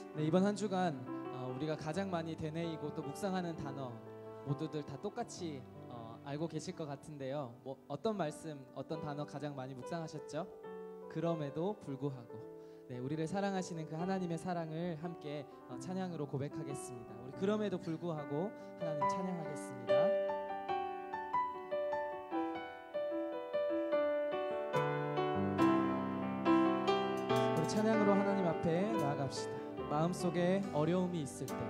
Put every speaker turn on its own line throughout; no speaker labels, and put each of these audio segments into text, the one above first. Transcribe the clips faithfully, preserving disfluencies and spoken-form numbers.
네, 이번 한 주간 어, 우리가 가장 많이 되뇌이고 또 묵상하는 단어 모두들 다 똑같이 어, 알고 계실 것 같은데요. 뭐 어떤 말씀, 어떤 단어 가장 많이 묵상하셨죠? 그럼에도 불구하고. 네, 우리를 사랑하시는 그 하나님의 사랑을 함께 어, 찬양으로 고백하겠습니다. 우리 그럼에도 불구하고 하나님 찬양하겠습니다. 우리 찬양으로 하나님 앞에 나아갑시다. 마음속에 어려움이 있을 때,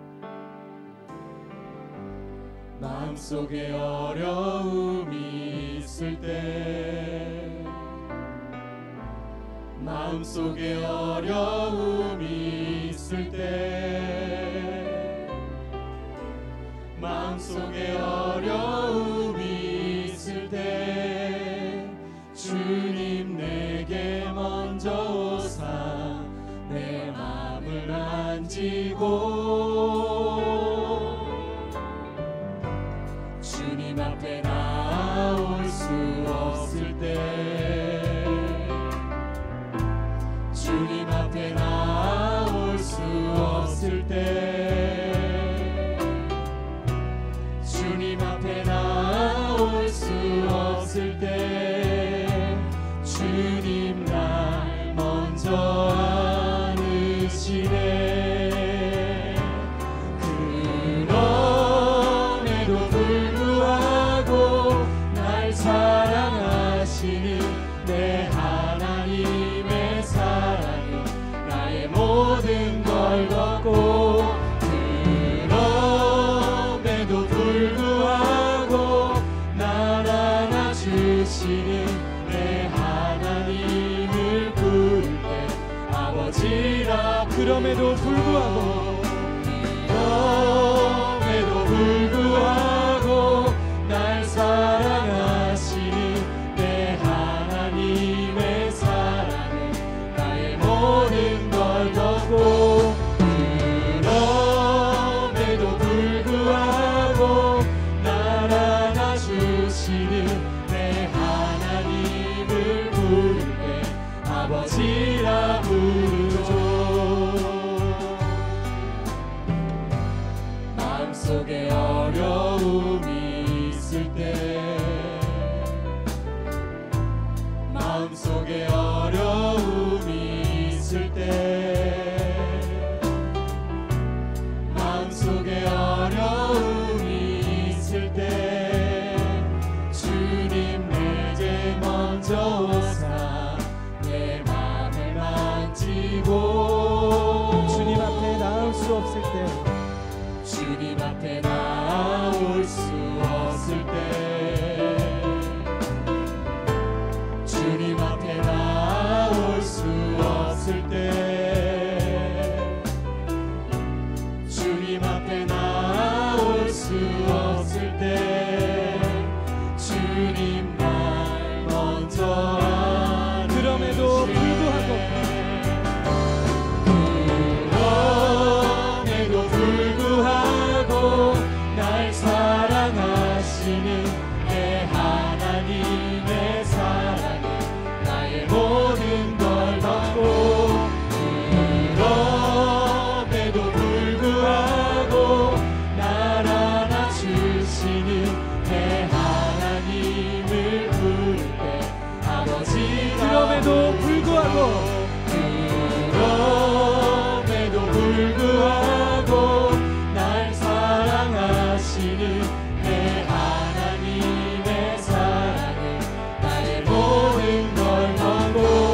마음속에 어려움이 있을 때, 마음속에 어려움이 있을 때, 마음속에 어려움이 있을 때, 주님 내게 먼저 오사 내 마음을 만지고 주님 앞에 나올 수 없을 때, 주님 앞에 나올 수 없을 때, 주님 앞에 나올 수 없을 때, 주님 날 먼저 안으시네. 그럼에도 불구하고 날 사랑하시는 내 하나님의 사랑이 나의 모든 걸 덮고, 그럼에도 불구하고 날 안아주시는 내 하나님을 부를 때 아버지라.
그럼에도 불구하고,
그럼에도 불구하고 날 사랑하시는 내 하나님의 사랑은 나의 모든 걸 덮고, 그럼에도 불구하고 날 안아주시는 내 하나님을 부를 때 아버지라 부르죠. 마음속에 어려움이 있을 때, 마음속에 어려움이 있을 때, 마음속에 어려움이 있을 때, 주님 내게 먼저 오사 내 마음을 만지고,
주님 앞에 나올 수 없을 때,
주님 앞에 나올 수 없을 때, 주님 앞에 나올 수 없을 때, 주님 앞에 나올 수 없을 때, 주님 날 먼저
그럼에도 불구하고,
그럼에도 불구하고 날 사랑하시는 내 하나님의 사랑은 나의 모든 걸 덮고, 그럼에도 불구하고 날 안아주시는 내 하나님을 부를 때 아버지라.
그럼에도 불구하고,
그럼에도 불구하고 날 사랑하시는 내 하나님의 사랑은 나의 모든 걸 덮고,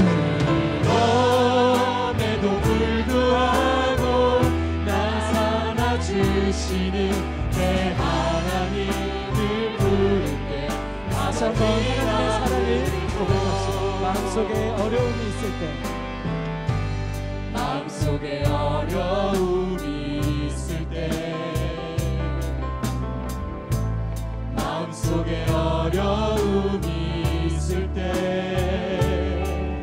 그럼에도 불구하고 날 안아주시는 내 하나님을 부를 때
다시 한번 하나님의 사랑을 고백합시다. 마음속에 어려움이 있을 때,
마음속에 어려움이 있을 때, 마음속에 어려움이 있을 때,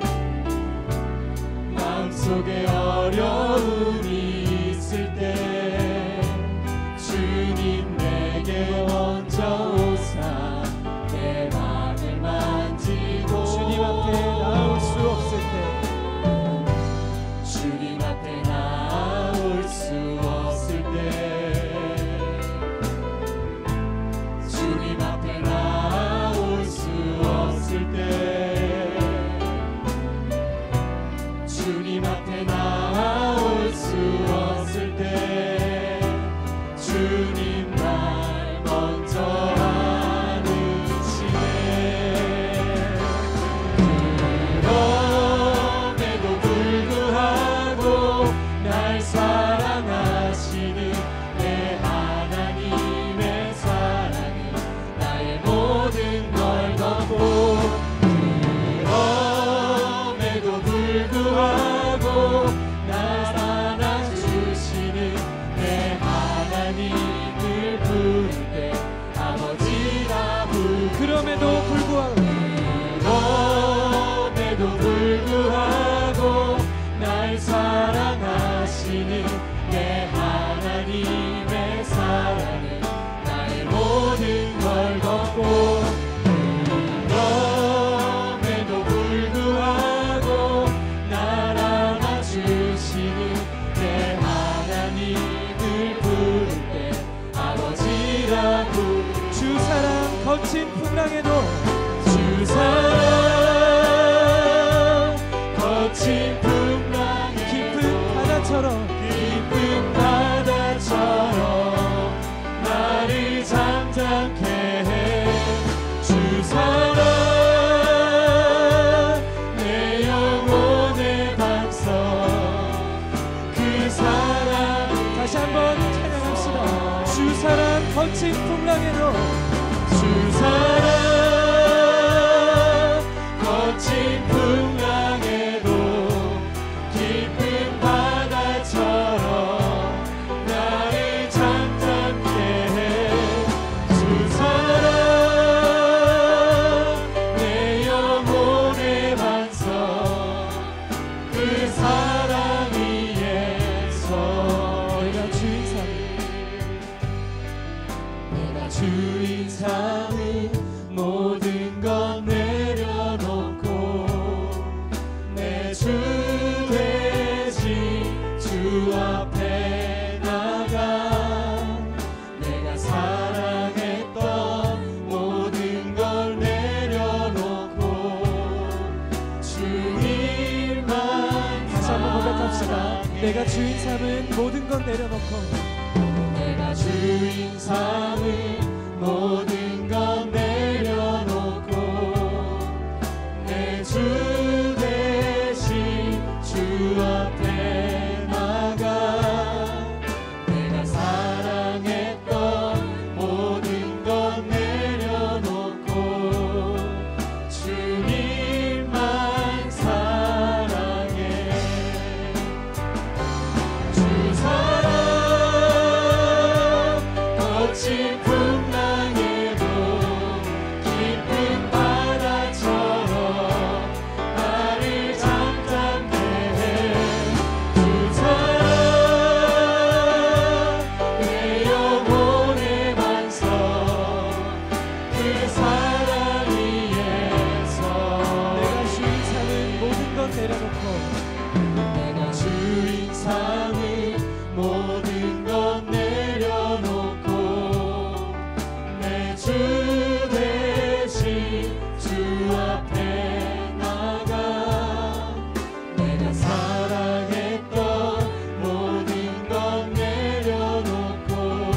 마음속에 어려움이 있을 때, 주님 내게 먼저 오사 내 마음을 만지고,
주님 앞에 나올 수 없을 때,
주님 앞에 나 주님 앞에 나올 수 없을 때 주님 날 먼저 안으시네. 그럼에도 불구하고 날 사랑하시는 내 하나님의 사랑은 나의 모든 걸 덮고, 그럼에도 불구하고 날 안아주시는 내 하나님을 부를 때 아버지라 부르고,
그럼에도 불구하고
그럼에도 불구하고 날 사랑하시는 내 하나님의 사랑은 나의 모든 걸 덮고, 그럼에도 불구하고 날 안아주시는 내 하나님을 부를 때 아버지라 부르고,
주 사랑 거친 풍랑에도
주 사랑 거친 풍랑에
깊은 바다처럼
깊은 바다처럼 나를 잠잠케 해. 주 사랑 내 영혼의 반석, 그 사랑.
다시 한번 찬양합시다. 주 사랑 거친 풍랑에도
주 사랑 거친 풍랑에도 깊은 바다처럼 나를 잠잠케 해. 주 사랑 내 영혼의 반석, 그 사랑 위에서
내가 주인 삼
내가 주인 삼은 모든 건 내려놓고 내 주 대신 주 앞에 나가. 내가 사랑했던 모든 걸 내려놓고 주님만
다시 한번 고백합시다.
사랑해.
내가 주인 삼은 모든 건 내려놓고
내가 주인 삼은 모든 건 내려놓고 내 주 대신 주 앞에 나가. 내가 사랑했던 모든 건 내려놓고 주님만 사랑해. 주 사랑 거친 풍랑에도 깊은 바다처럼 나를 잠잠케 해. 주 사랑 내 영혼의 반석, 그 사랑 위에서
내가 주인 삼은 모든 건 내려놓고
내가 주인 삼은 모든 건 내려놓고 내 주 대신 주 앞에 나가. 내가 사랑했던 모든 건 내려놓고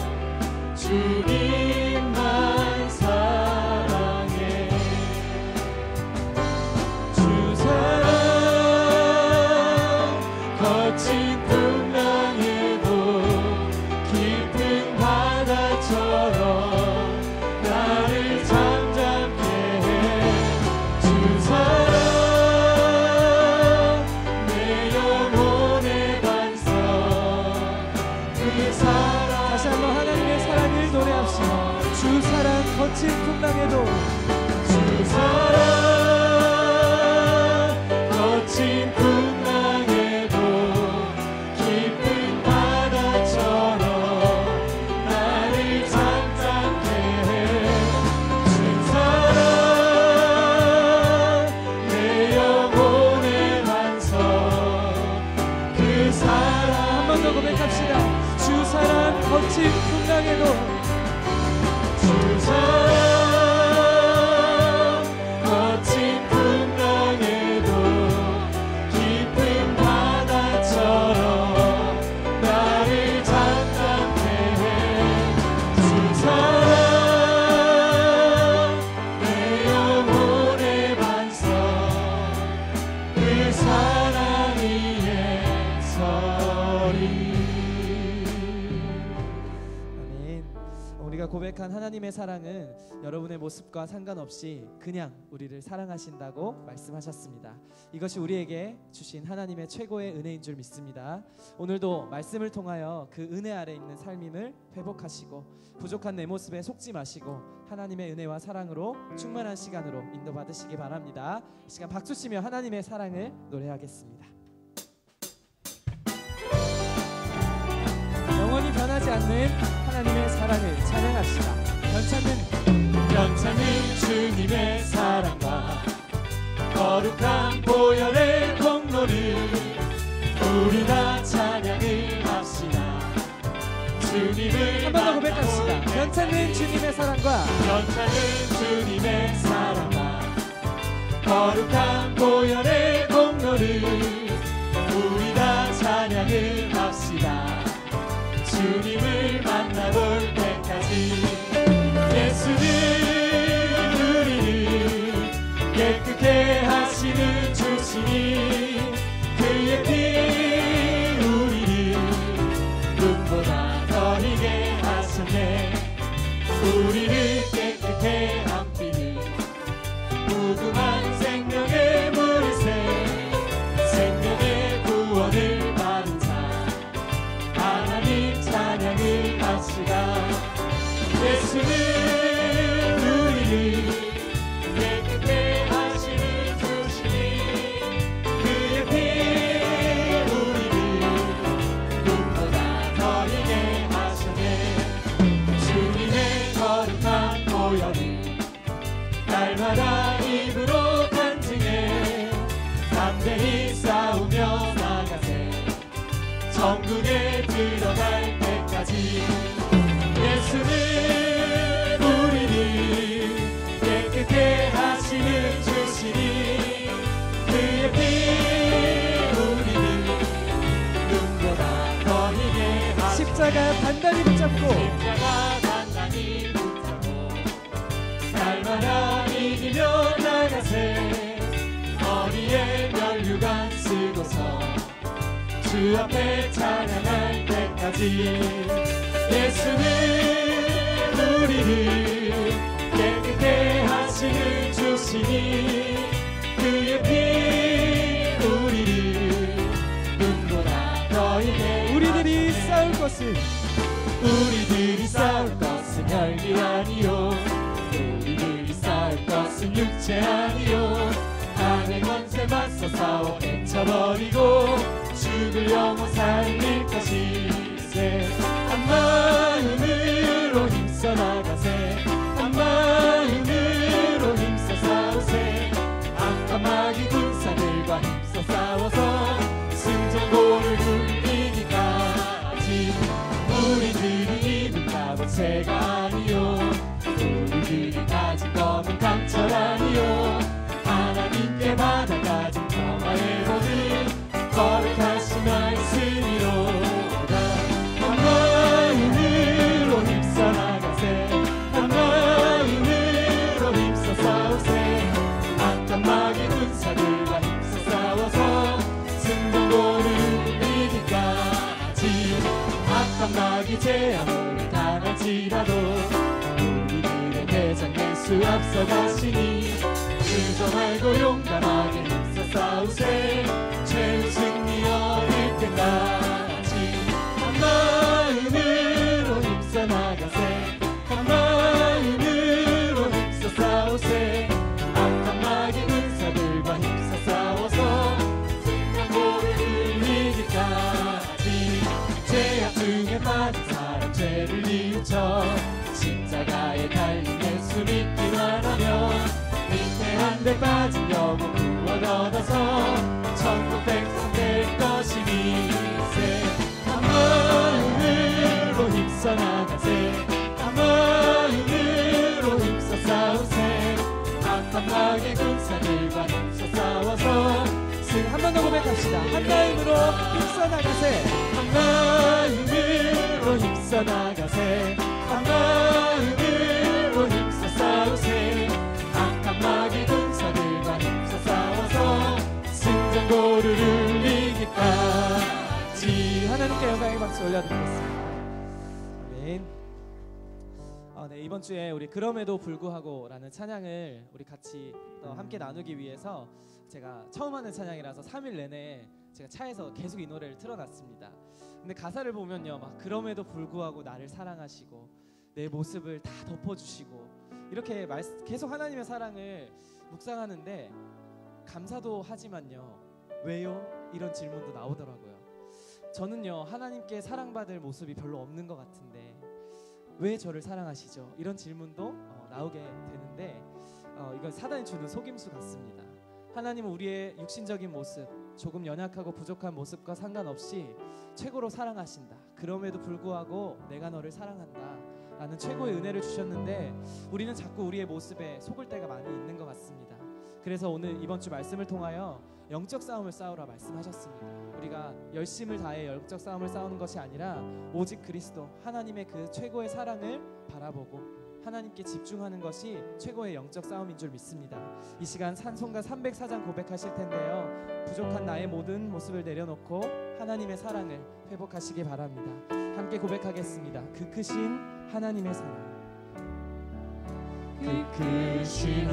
주님만 사랑해. 주 사랑 거친 풍랑에도 깊은 바다처럼 나를 잠잠케 해. 주 사랑 내 영혼의 반석, 그 사랑.
다시 한번 하나님의 사랑을 노래합시다. 주 사랑 거친 풍랑에도
주 사랑 거친 풍랑에도 깊은 바다처럼 나를 잠잠케 해. 주 사랑 내 영혼의 반석, 그 사랑.
한 번 더 고백합시다. 주 사랑 거친 풍랑에도
주 사랑 거친 풍랑에도 깊은
고백한 하나님의 사랑은 여러분의 모습과 상관없이 그냥 우리를 사랑하신다고 말씀하셨습니다. 이것이 우리에게 주신 하나님의 최고의 은혜인 줄 믿습니다. 오늘도 말씀을 통하여 그 은혜 아래 있는 삶임을 회복하시고 부족한 내 모습에 속지 마시고 하나님의 은혜와 사랑으로 충만한 시간으로 인도받으시기 바랍니다. 이 시간 박수 치며 하나님의 사랑을 노래하겠습니다. 영원히 변하지 않는 하나님의 사랑을 찬양합시다. 변찮는
변찮는 주님의 사랑과 거룩한 보혈의 공로를 우리 다 찬양을 합시다. 주님을
한 번 더 고백합시다. 변찮는 주님의 사랑과
변찮은 주님의 사랑과 거룩한 보혈의 공로를 우리 다 찬양을 합시다. 주님을 만나볼 때까지 예수는 우리를 깨끗게 하시는 주시니 그의 피 우리를 눈보다 더 희게 하셨네. 우리를 깨끗게 한 피는 무궁한 생명의 물새 생명의 구원을 받은 자 하나님 찬양을 합시다. 예수는 우리를 깨끗게 하시는 주시니 그의 피 우리를 눈보다 더 희게 하셨네. 주님의 거룩한 보혈을 날마다 입으로 간증해 담대히 싸우며 나가세. 천국에 들어갈 때까지 예수는 우리를 깨끗게 하시는 주시니 그의 피 우리를 눈보다 더 희게 하시니
십자가 단단히 붙잡고
십자가 단단히 붙잡고 날마다 이기며 나가세. 머리에 면류관 쓰고서 주 앞에 찬양할 때까지 예수는 우리를 깨끗게 하시는 주시니 그의 피 우리를 눈보다 더 희게
우리들이 싸울 것은
우리들이 싸울 것은 혈기 아니요 우리들이 싸울 것은 육체 아니요 땅의 권세 맞서 싸워 헤쳐버리고 죽을 영혼 살릴 것이세. 한 마음으로 힘써 나가세. 한 마음으로 힘써 싸우세. 악한 마귀 군사들과 힘써 싸워서 승전고를 굴리기까지. 우리들이 입은 갑옷새가 아니요 우리들이 가진 검은 강철 아니요 하나님께 받아 가진 평화의 모든 거룩하신 말씀이로다. 한 마음으로 힘써 나가세. 한 마음으로 힘써 싸우세. 악한 마귀 군사들과 힘써 싸워서 승전고를 이기까지. 악한 마귀 재앙을 당할지라도 우리들의 대장 예수 앞서 가시니 주저 말고 용감하게 힘써 싸우세. 최후 승리 얻을 때까지 한 마음으로 힘써 나가세. 한 마음으로 힘써 싸우세. 악한 마귀 군사들과 힘써 싸워서 승전고를 이기까지. 죄악 중에 빠진 사람 죄를 뉘우쳐 십자가에 달린 예수 믿기만 하면 위태한데 빠진 영혼 구원 얻어서 천국 백성 될 것이니세. 한 마음으로 힘써 나가세. 한 마음으로 힘써 싸우세. 악한 마귀 군사들과 힘써 싸워서
한 번 더 고백합시다. 한 마음으로 힘써 나가세.
한 마음으로 힘써 나가세. 한 마음으로 힘써 싸우세. 악한 마귀 군사들과 힘써 싸워서 승전고를 울리기까지.
하나님께 영광의 박수 올려드리겠습니다. 아멘. 아, 네, 이번 주에 우리 그럼에도 불구하고라는 찬양을 우리 같이 또 함께 나누기 위해서 제가 처음 하는 찬양이라서 삼 일 내내 제가 차에서 계속 이 노래를 틀어놨습니다. 근데 가사를 보면요, 막 그럼에도 불구하고 나를 사랑하시고 내 모습을 다 덮어주시고 이렇게 말, 계속 하나님의 사랑을 묵상하는데 감사도 하지만요, 왜요? 이런 질문도 나오더라고요. 저는요, 하나님께 사랑받을 모습이 별로 없는 것 같은데 왜 저를 사랑하시죠? 이런 질문도 어, 나오게 되는데 어, 이건 사단이 주는 속임수 같습니다. 하나님은 우리의 육신적인 모습, 조금 연약하고 부족한 모습과 상관없이 최고로 사랑하신다. 그럼에도 불구하고 내가 너를 사랑한다 라는 최고의 은혜를 주셨는데 우리는 자꾸 우리의 모습에 속을 때가 많이 있는 것 같습니다. 그래서 오늘 이번 주 말씀을 통하여 영적 싸움을 싸우라 말씀하셨습니다. 우리가 열심을 다해 영적 싸움을 싸우는 것이 아니라 오직 그리스도 하나님의 그 최고의 사랑을 바라보고 하나님께 집중하는 것이 최고의 영적 싸움인 줄 믿습니다. 이 시간 찬송가 삼백사 장 고백하실 텐데요, 부족한 나의 모든 모습을 내려놓고 하나님의 사랑을 회복하시기 바랍니다. 함께 고백하겠습니다. 그 크신 하나님의 사랑.
그 크신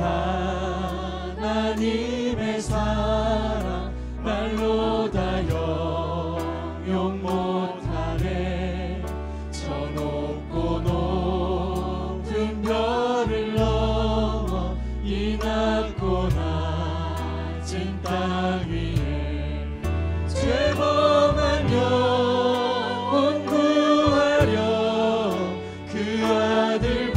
하나님의 사랑 말로 다 영용 못하네. 저 높고 높은 별을 넘어 이 낮고 낮은 땅 위에 죄범한 영혼 구하려 그 아들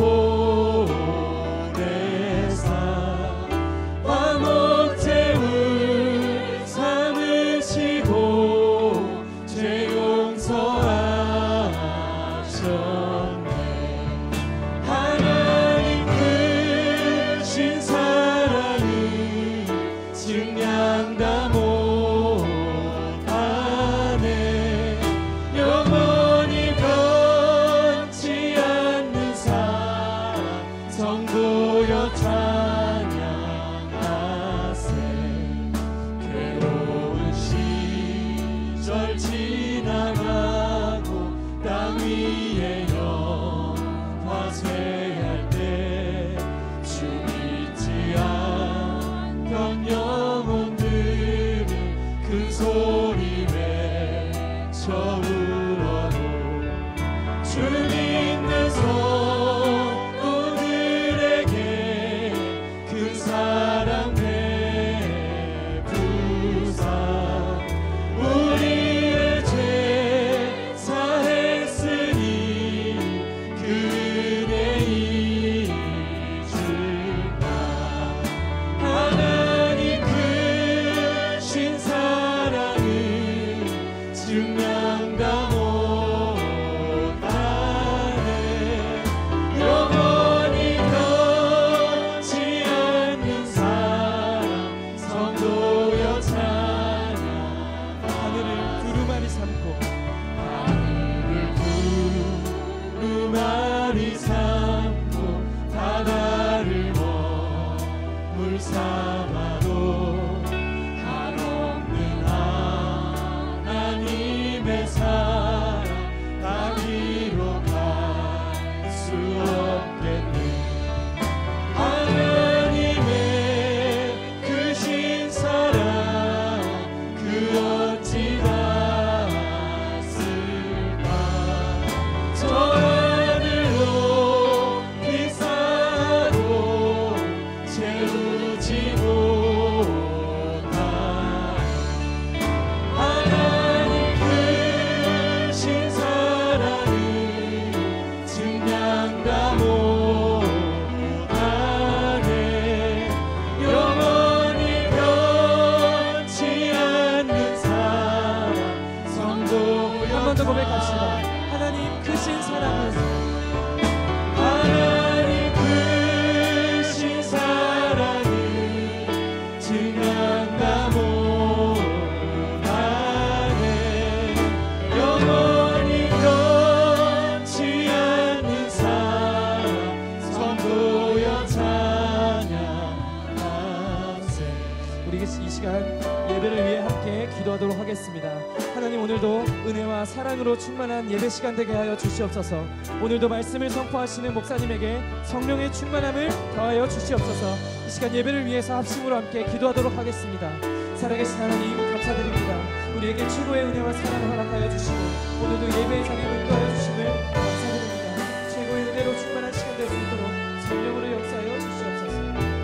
기도하겠습니다. 하나님, 오늘도 은혜와 사랑으로 충만한 예배 시간 되게 하여 주시옵소서. 오늘도 말씀을 선포하시는 목사님에게 성령의 충만함을 더하여 주시옵소서. 이 시간 예배를 위해서 합심으로 함께 기도하도록 하겠습니다. 살아계신 하나님, 감사드립니다. 우리에게 최고의 은혜와 사랑을 허락하여 주시고 오늘도 예배의 자리를 인도하여 주심을 감사드립니다. 최고의 은혜로 충만한 시간 될 수 있도록 성령으로 역사하여 주시옵소서.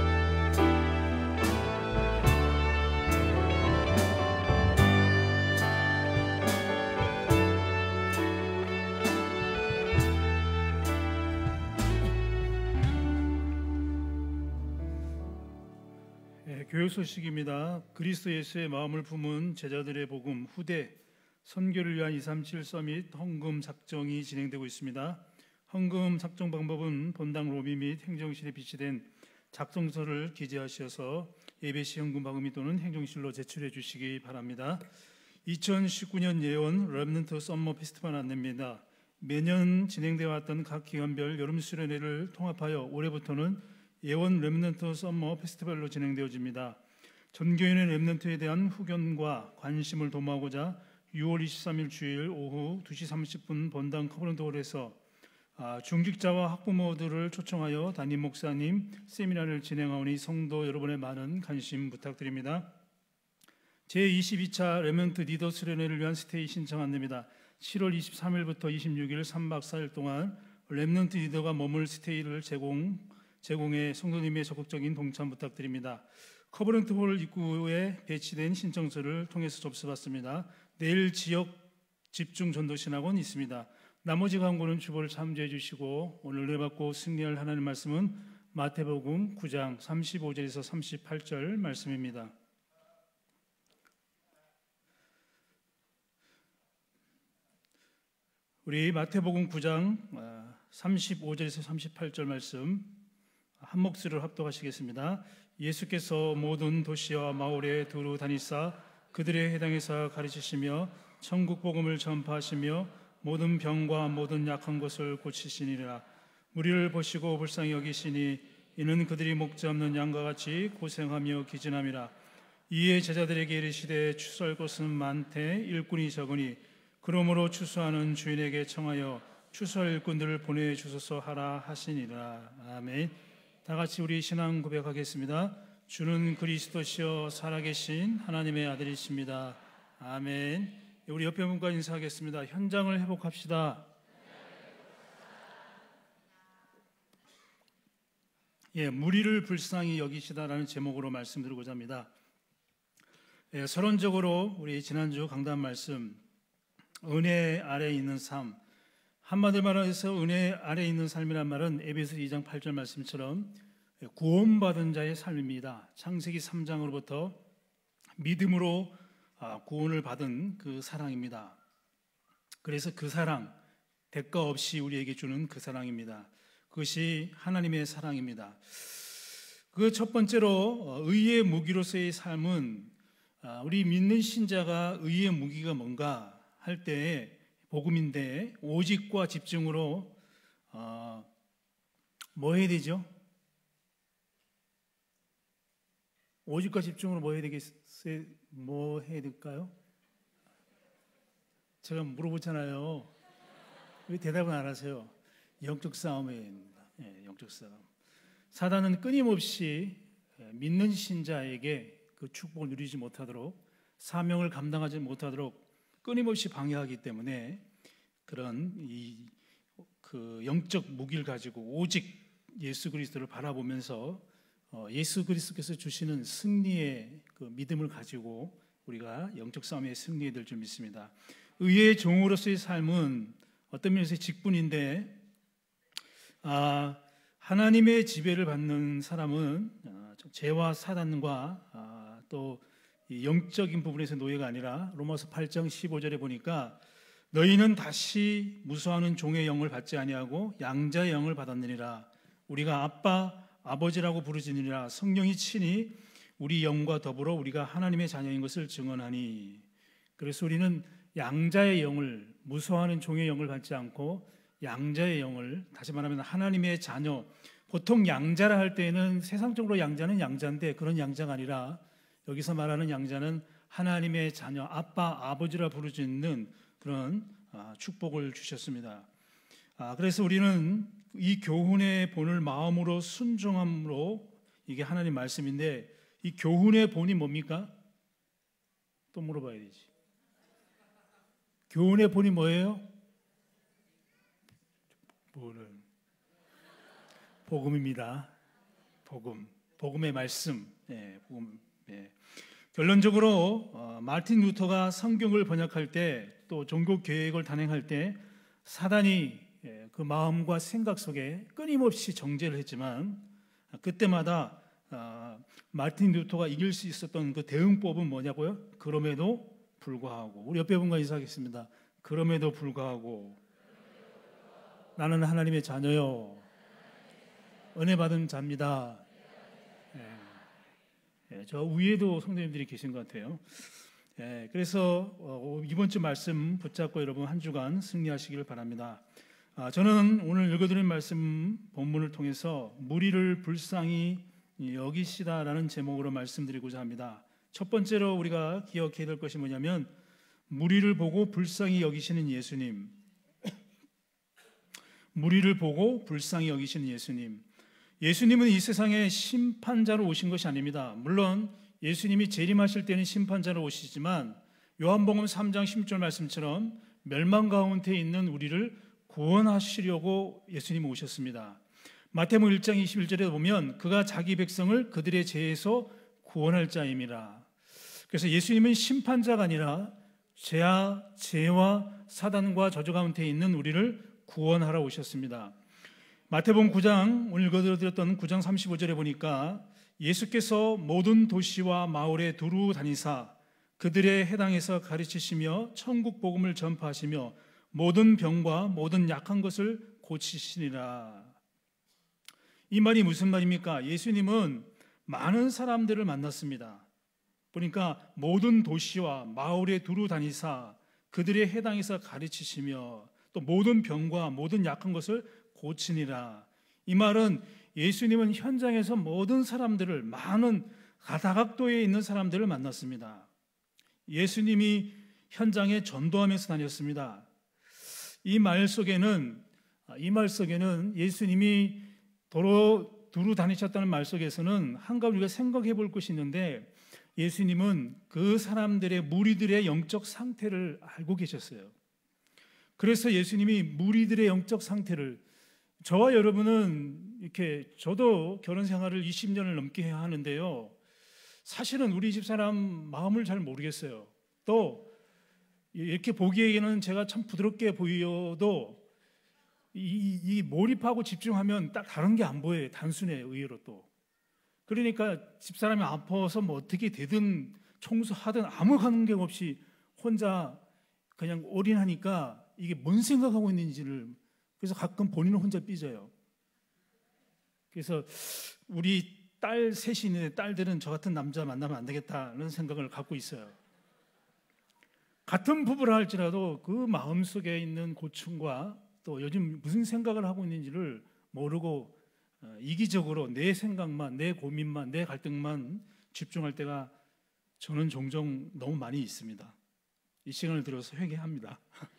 네, 교육 소식입니다. 그리스도 예수의 마음을 품은 제자들의 복음 후대 선교를 위한 이백삼십칠 서밋 헌금 작정이 진행되고 있습니다. 헌금 작정 방법은 본당 로비 및 행정실에 비치된 작성서를 기재하셔서 예배시 헌금 방음이 또는 행정실로 제출해 주시기 바랍니다. 이천십구 년 예원 렘넌트 썸머 페스티벌 안내입니다. 매년 진행되어 왔던 각 기관별 여름 수련회를 통합하여 올해부터는 예원 렘넌트 썸머 페스티벌로 진행되어집니다. 전교인의 렘넌트에 대한 후견과 관심을 도모하고자 유월 이십삼일 주일 오후 두 시 삼십 분 본당 커버넌트홀에서 중직자와 학부모들을 초청하여 담임 목사님 세미나를 진행하오니 성도 여러분의 많은 관심 부탁드립니다. 제이십이 차 렘넌트 리더 수련회를 위한 스테이 신청 안내입니다. 칠월 이십삼일부터 이십육일 삼 박 사 일 동안 렘넌트 리더가 머물 스테이를 제공, 제공해 성도님의 적극적인 동참 부탁드립니다. 커버넌트홀 입구에 배치된 신청서를 통해서 접수받습니다. 내일 지역 집중 전도 신학원 있습니다. 나머지 광고는 주보를 참조해 주시고 오늘 은혜 받고 승리할 하나님 말씀은 마태복음 구 장 삼십오 절에서 삼십팔 절 말씀입니다. 우리 마태복음 구 장 삼십오 절에서 삼십팔 절 말씀 한 목소리로 합독하시겠습니다. 예수께서 모든 도시와 마을에 두루 다니사 그들의 해당에서 가르치시며 천국 복음을 전파하시며 모든 병과 모든 약한 것을 고치시니라. 무리를 보시고 불쌍히 여기시니 이는 그들이 목자 없는 양과 같이 고생하며 기진함이라. 이에 제자들에게 이르시되 추수할 것은 많되 일꾼이 적으니 그러므로 추수하는 주인에게 청하여 추수할 일꾼들을 보내주소서 하라 하시니라. 아멘. 다 같이 우리 신앙 고백하겠습니다. 주는 그리스도시요 살아계신 하나님의 아들이십니다. 아멘. 우리 옆에 분과 인사하겠습니다. 현장을 회복합시다. 예, 무리를 불쌍히 여기시다라는 제목으로 말씀드리고자 합니다. 예, 서론적으로 우리 지난주 강단 말씀 은혜 아래 있는 삶, 한마디로 말해서 은혜 아래 있는 삶이란 말은 에베소 이 장 팔 절 말씀처럼 구원받은 자의 삶입니다. 창세기 삼 장으로부터 믿음으로 구원을 받은 그 사랑입니다. 그래서 그 사랑, 대가 없이 우리에게 주는 그 사랑입니다. 그것이 하나님의 사랑입니다. 그 첫 번째로 의의 무기로서의 삶은 우리 믿는 신자가 의의 무기가 뭔가 할 때에 복음인데 오직과 집중으로 어, 뭐 해야 되죠? 오직과 집중으로 뭐 해야 되겠어요? 뭐 해야 될까요? 제가 물어보잖아요. 왜 대답은 안 하세요? 영적 싸움입니다. 예, 영적 싸움. 사단은 끊임없이 믿는 신자에게 그 축복을 누리지 못하도록 사명을 감당하지 못하도록 끊임없이 방해하기 때문에 그런 이 그 영적 무기를 가지고 오직 예수 그리스도를 바라보면서 예수 그리스도께서 주시는 승리의 그 믿음을 가지고 우리가 영적 싸움에 승리해야 될 줄 믿습니다. 의의 종으로서의 삶은 어떤 면에서 직분인데 아, 하나님의 지배를 받는 사람은 죄와 사단과 아, 또 영적인 부분에서 노예가 아니라 로마서 팔 장 십오 절에 보니까 너희는 다시 무수하는 종의 영을 받지 아니하고 양자의 영을 받았느니라. 우리가 아빠 아버지라고 부르짖으니라. 성령이 친히 우리 영과 더불어 우리가 하나님의 자녀인 것을 증언하니. 그래서 우리는 양자의 영을, 무수하는 종의 영을 받지 않고 양자의 영을, 다시 말하면 하나님의 자녀. 보통 양자라 할 때에는 세상적으로 양자는 양자인데 그런 양자가 아니라 여기서 말하는 양자는 하나님의 자녀, 아빠, 아버지라 부르짖는 그런 축복을 주셨습니다. 그래서 우리는 이 교훈의 본을 마음으로 순종함으로, 이게 하나님 말씀인데, 이 교훈의 본이 뭡니까? 또 물어봐야 되지. 교훈의 본이 뭐예요? 뭐는? 복음입니다. 복음, 복음의 말씀. 예, 복음. 예. 결론적으로 어, 마틴 루터가 성경을 번역할 때, 또 종교 계획을 단행할 때 사단이 예, 그 마음과 생각 속에 끊임없이 정죄를 했지만, 그때마다 어, 마틴 루터가 이길 수 있었던 그 대응법은 뭐냐고요? 그럼에도 불구하고. 우리 옆에 분과 인사하겠습니다. 그럼에도 불구하고 나는 하나님의 자녀요, 은혜 받은 자입니다. 예, 예, 저 위에도 성도님들이 계신 것 같아요. 예, 그래서 어, 이번 주 말씀 붙잡고 여러분 한 주간 승리하시기를 바랍니다. 아, 저는 오늘 읽어드린 말씀 본문을 통해서 무리를 불쌍히 여기시다라는 제목으로 말씀드리고자 합니다. 첫 번째로 우리가 기억해야 될 것이 뭐냐면, 무리를 보고 불쌍히 여기시는 예수님. 무리를 보고 불쌍히 여기시는 예수님. 예수님은 이 세상에 심판자로 오신 것이 아닙니다. 물론 예수님이 재림하실 때는 심판자로 오시지만, 요한복음 삼 장 십육 절 말씀처럼 멸망 가운데 있는 우리를 구원하시려고 예수님이 오셨습니다. 마태복음 일 장 이십일 절에 보면 그가 자기 백성을 그들의 죄에서 구원할 자임이라. 그래서 예수님은 심판자가 아니라 죄와, 죄와 사단과 저주 가운데 있는 우리를 구원하러 오셨습니다. 마태복음 구 장, 오늘 읽어드렸던 구 장 삼십오 절에 보니까 예수께서 모든 도시와 마을에 두루 다니사 그들의 해당에서 가르치시며 천국 복음을 전파하시며 모든 병과 모든 약한 것을 고치시니라. 이 말이 무슨 말입니까? 예수님은 많은 사람들을 만났습니다. 보니까 모든 도시와 마을에 두루 다니사 그들의 해당에서 가르치시며 또 모든 병과 모든 약한 것을 고치니라. 이 말은 예수님은 현장에서 모든 사람들을, 많은 가다각도에 있는 사람들을 만났습니다. 예수님이 현장에 전도하면서 다녔습니다. 이 말 속에는 이 말 속에는 예수님이 도로 두루 다니셨다는 말 속에서는 한 가지 우리가 생각해 볼 것이 있는데, 예수님은 그 사람들의, 무리들의 영적 상태를 알고 계셨어요. 그래서 예수님이 무리들의 영적 상태를, 저와 여러분은 이렇게, 저도 결혼 생활을 이십 년을 넘게 해야 하는데요, 사실은 우리 집사람 마음을 잘 모르겠어요. 또 이렇게 보기에는 제가 참 부드럽게 보여도 이, 이 몰입하고 집중하면 딱 다른 게 안 보여요. 단순해요, 의외로. 또 그러니까 집사람이 아파서 뭐 어떻게 되든 청소하든 아무 관계 없이 혼자 그냥 올인하니까 이게 뭔 생각하고 있는지를, 그래서 가끔 본인은 혼자 삐져요. 그래서 우리 딸 셋이 있는데 딸들은 저 같은 남자 만나면 안 되겠다는 생각을 갖고 있어요. 같은 부부라 할지라도 그 마음속에 있는 고충과 또 요즘 무슨 생각을 하고 있는지를 모르고 이기적으로 내 생각만, 내 고민만, 내 갈등만 집중할 때가 저는 종종 너무 많이 있습니다. 이 시간을 들어서 회개합니다.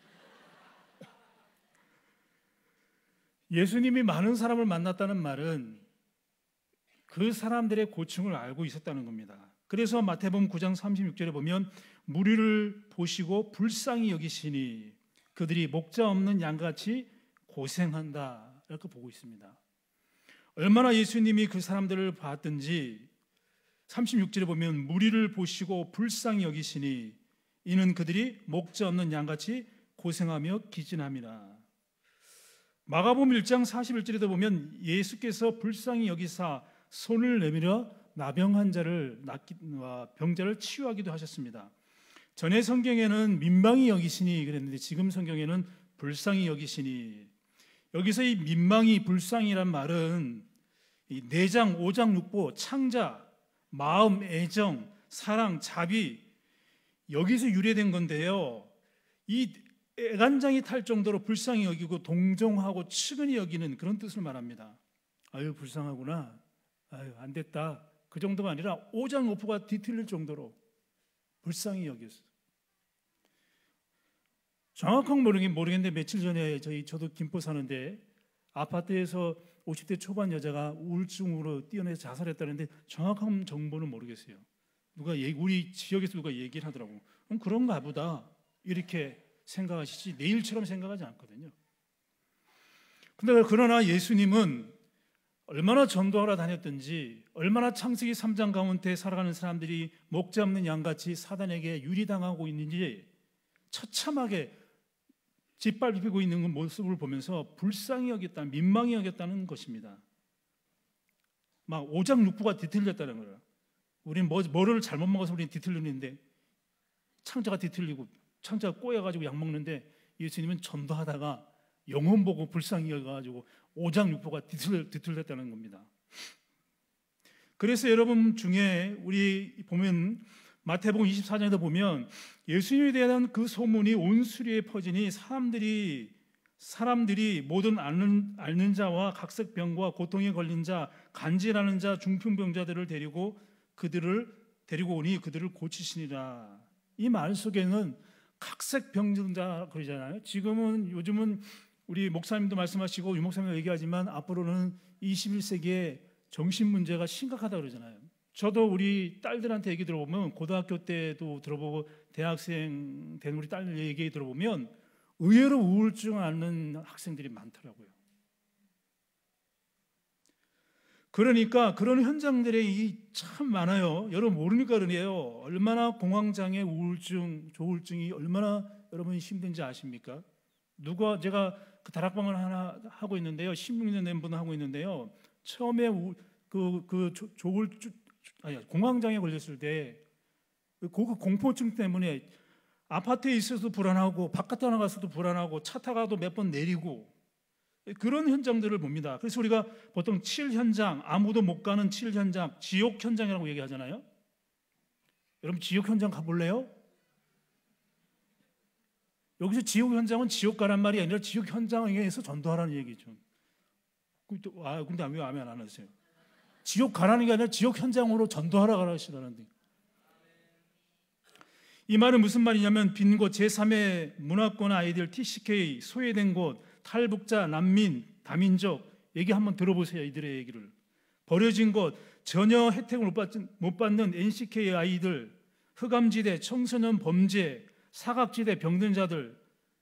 예수님이 많은 사람을 만났다는 말은 그 사람들의 고충을 알고 있었다는 겁니다. 그래서 마태복음 구 장 삼십육 절에 보면 무리를 보시고 불쌍히 여기시니 그들이 목자 없는 양같이 고생한다, 이렇게 보고 있습니다. 얼마나 예수님이 그 사람들을 봤든지 삼십육 절에 보면 무리를 보시고 불쌍히 여기시니 이는 그들이 목자 없는 양같이 고생하며 기진함이라. 마가복음 일 장 사십일 절에도 보면 예수께서 불쌍히 여기사 손을 내밀어 나병한 자를 낫기, 병자를 치유하기도 하셨습니다. 전에 성경에는 민망히 여기시니 그랬는데 지금 성경에는 불쌍히 여기시니, 여기서 이 민망히 불쌍이란 말은 이 내장, 오장, 육보, 창자, 마음, 애정, 사랑, 자비, 여기서 유래된 건데요, 이 애간장이 탈 정도로 불쌍히 여기고 동정하고 측은히 여기는 그런 뜻을 말합니다. 아유 불쌍하구나, 아유 안 됐다, 그 정도가 아니라 오장오포가 뒤틀릴 정도로 불쌍히 여겼어요. 정확한 모르긴 모르겠는데 며칠 전에 저희 저도 김포 사는데 아파트에서 오십 대 초반 여자가 우울증으로 뛰어내서 자살했다는데 정확한 정보는 모르겠어요. 누가 얘기, 우리 지역에서 누가 얘기를 하더라고. 그럼 그런가 보다 이렇게 생각하시지 내일처럼 생각하지 않거든요. 근데 그러나 예수님은 얼마나 전도하러 다녔든지, 얼마나 창세기 삼 장 가운데 살아가는 사람들이 목 잡는 양같이 사단에게 유리당하고 있는지 처참하게 짓밟히고 있는 모습을 보면서 불쌍히 여겼다, 민망히 여겼다는 것입니다. 막 오장육부가 뒤틀렸다는 거예요. 우리는 뭐, 뭐를 잘못 먹어서 우리는 뒤틀리는데, 창자가 뒤틀리고 창자가 꼬여가지고 약 먹는데 예수님은 전도하다가 영혼 보고 불쌍히 여겨가지고 오장육부가 뒤틀, 뒤틀렸다는 겁니다. 그래서 여러분 중에 우리 보면 마태복음 이십사 장에도 보면 예수님에 대한 그 소문이 온 수리에 퍼지니 사람들이 사람들이 모든 앓는, 앓는 자와 각색병과 고통에 걸린 자, 간질하는 자, 중풍병자들을 데리고 그들을 데리고 오니 그들을 고치시니라. 이 말 속에는 각색병자 그러잖아요. 지금은 요즘은 우리 목사님도 말씀하시고 유 목사님도 얘기하지만 앞으로는 이십일 세기에 정신 문제가 심각하다 그러잖아요. 저도 우리 딸들한테 얘기 들어보면, 고등학교 때도 들어보고 대학생 된 우리 딸 얘기 들어보면 의외로 우울증 앓는 학생들이 많더라고요. 그러니까 그런 현장들이 참 많아요. 여러분 모르니까 그러네요. 얼마나 공황장애, 우울증, 조울증이 얼마나 여러분이 힘든지 아십니까? 누가 제가 그 다락방을 하나 하고 있는데요. 십육 년 된 분을 하고 있는데요. 처음에 그, 그 조, 조울 아니, 공황장애 걸렸을 때 그 공포증 때문에 아파트에 있어서도 불안하고 바깥에 나가서도 불안하고 차 타가도 몇 번 내리고 그런 현장들을 봅니다. 그래서 우리가 보통 칠 현장, 아무도 못 가는 칠 현장, 지옥 현장이라고 얘기하잖아요. 여러분 지옥 현장 가볼래요? 여기서 지옥 현장은 지옥 가란 말이 아니라 지옥 현장에서 전도하라는 얘기죠. 아, 근데 왜 아멘 안 하세요? 지옥 가라는 게 아니라 지옥 현장으로 전도하라 가라시라는데. 이 말은 무슨 말이냐면 빈 곳, 제삼의 문화권 아이들, 티씨케이, 소외된 곳, 탈북자, 난민, 다민족 얘기 한번 들어보세요. 이들의 얘기를. 버려진 곳, 전혀 혜택을 못 받는 엔씨케이 아이들, 흑암지대, 청소년 범죄, 사각지대, 병든 자들.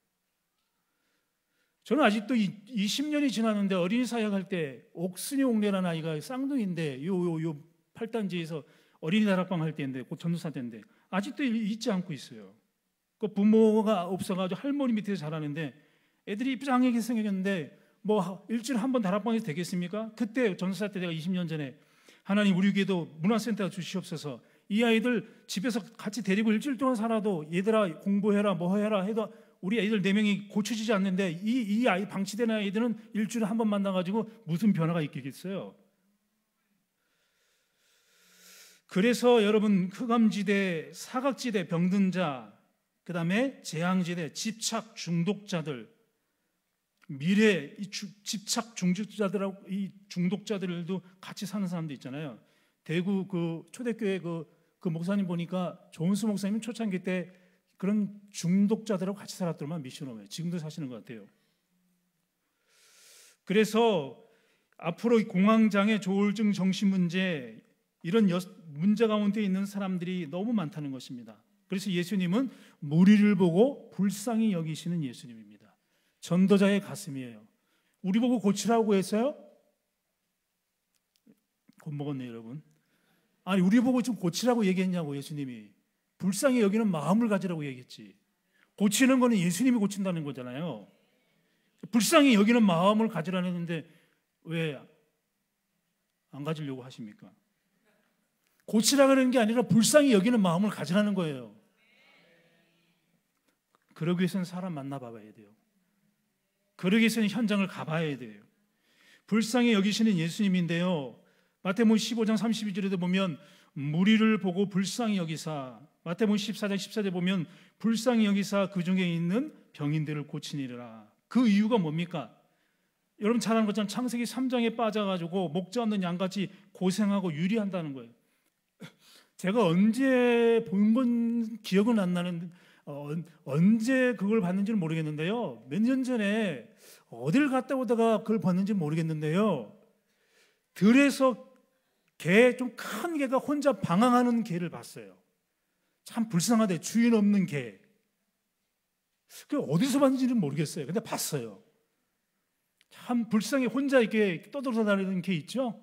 저는 아직도 이십 년이 지났는데 어린이 사역 할 때 옥순이 옥래라는 아이가 쌍둥이인데 요 요 요 팔단지에서 어린이 다락방 할 때인데 곧 전도사 때인데 아직도 잊지 않고 있어요. 그 부모가 없어가지고 할머니 밑에서 자라는데 애들이 이쁘장하게 생겼는데 뭐 일주일에 한 번 다락방에서 되겠습니까? 그때 전도사 때 내가 이십 년 전에 하나님 우리 교회도 문화센터 주시옵소서. 이 아이들 집에서 같이 데리고 일주일 동안 살아도 얘들아 공부해라 뭐 해라 해도 우리 애들 네 명이 고쳐지지 않는데 이, 이 아이 방치된 아이들은 일주일에 한 번 만나가지고 무슨 변화가 있겠어요? 그래서 여러분 흑암지대, 사각지대, 병든 자, 그 다음에 재앙지대, 집착 중독자들, 미래 이 주, 집착 중독자들하고 이 중독자들도 같이 사는 사람도 있잖아요. 대구 그 초대교회 그, 그 목사님 보니까 조은수 목사님 초창기 때 그런 중독자들하고 같이 살았더만 미션홈에 지금도 사시는 것 같아요. 그래서 앞으로 공황장애, 조울증, 정신문제 이런 여, 문제 가운데 있는 사람들이 너무 많다는 것입니다. 그래서 예수님은 무리를 보고 불쌍히 여기시는 예수님입니다. 전도자의 가슴이에요. 우리 보고 고치라고 했어요? 곧 먹었네요 여러분. 아니 우리 보고 좀 고치라고 얘기했냐고. 예수님이 불쌍히 여기는 마음을 가지라고 얘기했지. 고치는 거는 예수님이 고친다는 거잖아요. 불쌍히 여기는 마음을 가지라는 했는데 왜 안 가지려고 하십니까? 고치라 그러는 게 아니라 불쌍히 여기는 마음을 가지라는 거예요. 그러기 위해서는 사람 만나봐야 돼요. 그러기 위해서는 현장을 가봐야 돼요. 불쌍히 여기시는 예수님인데요, 마태복음 십오 장 삼십이 절에도 보면 무리를 보고 불쌍히 여기사, 마태복음 십사 장 십사 절에 보면 불쌍히 여기사 그 중에 있는 병인들을 고치니라. 그 이유가 뭡니까? 여러분 잘 아는 것처럼 창세기 삼 장에 빠져가지고 목자 없는 양같이 고생하고 유리한다는 거예요. 제가 언제 본 건 기억은 안 나는, 어, 언제 그걸 봤는지는 모르겠는데요. 몇 년 전에 어딜 갔다 오다가 그걸 봤는지 모르겠는데요. 들에서 개, 좀 큰 개가 혼자 방황하는 개를 봤어요. 참 불쌍하대. 주인 없는 개. 그 어디서 봤는지는 모르겠어요. 근데 봤어요. 참 불쌍해. 혼자 이렇게 떠들어 다니는 개 있죠?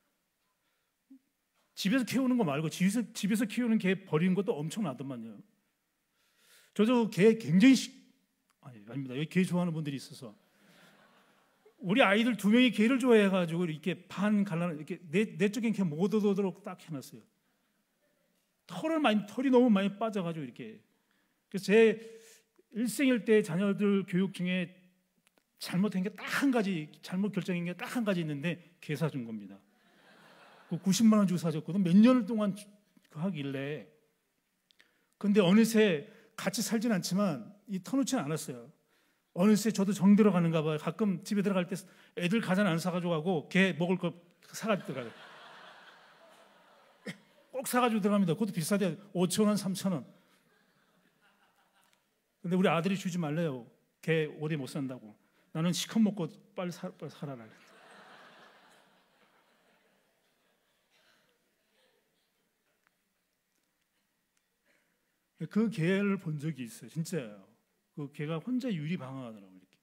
집에서 키우는 거 말고 집에서, 집에서 키우는 개 버리는 것도 엄청나더만요. 저도 개 굉장히 시... 아니, 아닙니다. 여기 개 좋아하는 분들이 있어서 우리 아이들 두 명이 개를 좋아해가지고 이렇게 반 갈라 이렇게 내, 내 쪽엔 개 못 얻어도록 딱 해놨어요. 털을 많이 털이 너무 많이 빠져가지고 이렇게. 그래서 제 일생일대 자녀들 교육 중에 잘못한 게 딱 한 가지, 잘못 결정한 게 딱 한 가지 있는데 개 사준 겁니다. 구십만 원 주고 사줬거든. 몇 년을 동안 하길래. 근데 어느새 같이 살진 않지만 이 터놓지는 않았어요. 어느새 저도 정 들어가는가 봐요. 가끔 집에 들어갈 때 애들 과자는 안 사가지고 가고 개 먹을 거 사가지고 들어가요. 꼭 사가지고 들어갑니다. 그것도 비싸대. 오천 원, 삼천 원. 근데 우리 아들이 주지 말래요. 개 오래 못 산다고. 나는 시컷 먹고 빨리, 사, 빨리 살아라. 그 개를 본 적이 있어요. 진짜예요. 그 개가 혼자 유리방황하더라고요. 이렇게.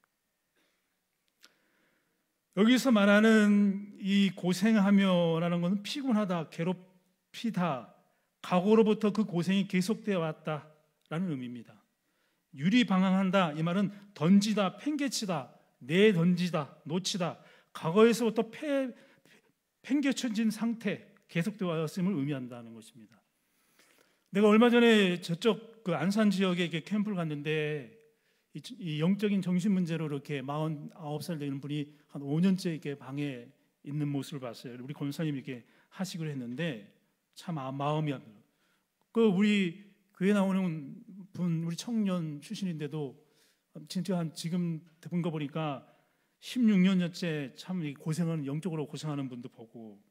여기서 말하는 이 고생하며라는 것은 피곤하다, 괴롭히다, 과거로부터 그 고생이 계속되어 왔다라는 의미입니다. 유리방황한다, 이 말은 던지다, 팽개치다, 내던지다, 놓치다, 과거에서부터 패, 팽개쳐진 상태, 계속되어 왔음을 의미한다는 것입니다. 내가 얼마 전에 저쪽 그 안산 지역에 이렇게 캠프를 갔는데 이, 이 영적인 정신 문제로 이렇게 마흔아홉 살 되는 분이 한 오 년째 이렇게 방에 있는 모습을 봤어요. 우리 권사님이 이렇게 하식을 했는데 참 마음이 아파요. 그 우리 교회 나오는 분, 우리 청년 출신인데도 진짜 한 지금 본 거 보니까 십육 년째 참 고생하는, 영적으로 고생하는 분도 보고.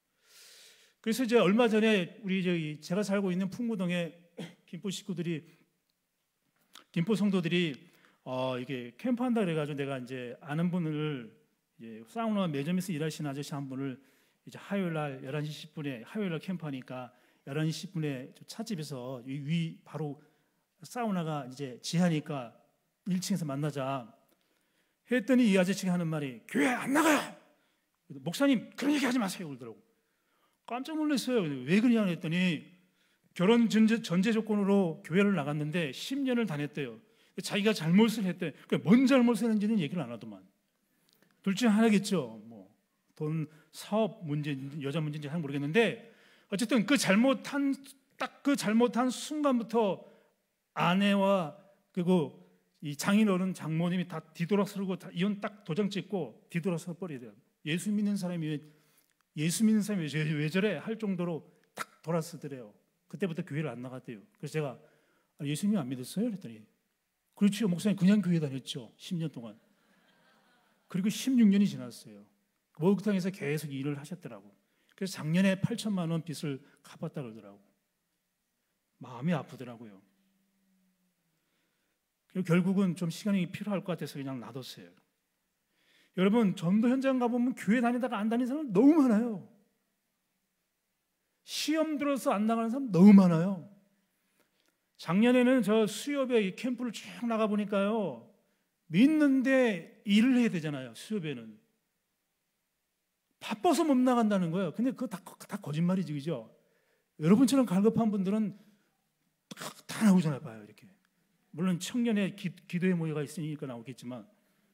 그래서 이제 얼마 전에 우리 저기 제가 살고 있는 풍무동에 김포 식구들이, 김포 성도들이 어 이게 캠프한다 그래가지고 내가 이제 아는 분을 이제 사우나 매점에서 일하시는 아저씨 한 분을 이제 화요일 날 열한 시 십 분에 화요일 날 캠프하니까 열한 시 십 분에 찻집에서 위, 위 바로 사우나가 이제 지하니까 일 층에서 만나자 했더니 이 아저씨가 하는 말이 교회 안 나가요. 목사님 그런 얘기 하지 마세요 그러더라고. 깜짝 놀랐어요. 왜 그러냐 했더니 결혼 전제, 전제 조건으로 교회를 나갔는데 십 년을 다녔대요. 자기가 잘못을 했대. 그러니까 뭔 잘못을 했는지는 얘기를 안 하더만. 둘 중에 하나겠죠. 뭐 돈, 사업 문제인지 여자 문제인지 잘 모르겠는데 어쨌든 그 잘못한 딱 그 잘못한 순간부터 아내와 그리고 이 장인어른 장모님이 다 뒤돌아서고 다 이혼 딱 도장 찍고 뒤돌아서 버리래요. 예수 믿는 사람이 왜 예수 믿는 사람이 왜, 왜 저래 할 정도로 딱 돌아서더래요. 그때부터 교회를 안 나갔대요. 그래서 제가 예수님 안 믿었어요? 그랬더니 그렇죠 목사님 그냥 교회 다녔죠. 십 년 동안. 그리고 십육 년이 지났어요. 목욕탕에서 계속 일을 하셨더라고. 그래서 작년에 팔천만 원 빚을 갚았다 그러더라고. 마음이 아프더라고요. 그리고 결국은 좀 시간이 필요할 것 같아서 그냥 놔뒀어요. 여러분 전도 현장 가보면 교회 다니다가 안 다니는 사람 너무 많아요. 시험 들어서 안 나가는 사람 너무 많아요. 작년에는 저 수협에 캠프를 쭉 나가보니까요. 믿는데 일을 해야 되잖아요. 수협에는. 바빠서 못 나간다는 거예요. 근데 그거 다, 다 거짓말이지 그죠? 여러분처럼 갈급한 분들은 다, 다 나오잖아요. 봐요 이렇게. 물론 청년의 기, 기도의 모여가 있으니까 나오겠지만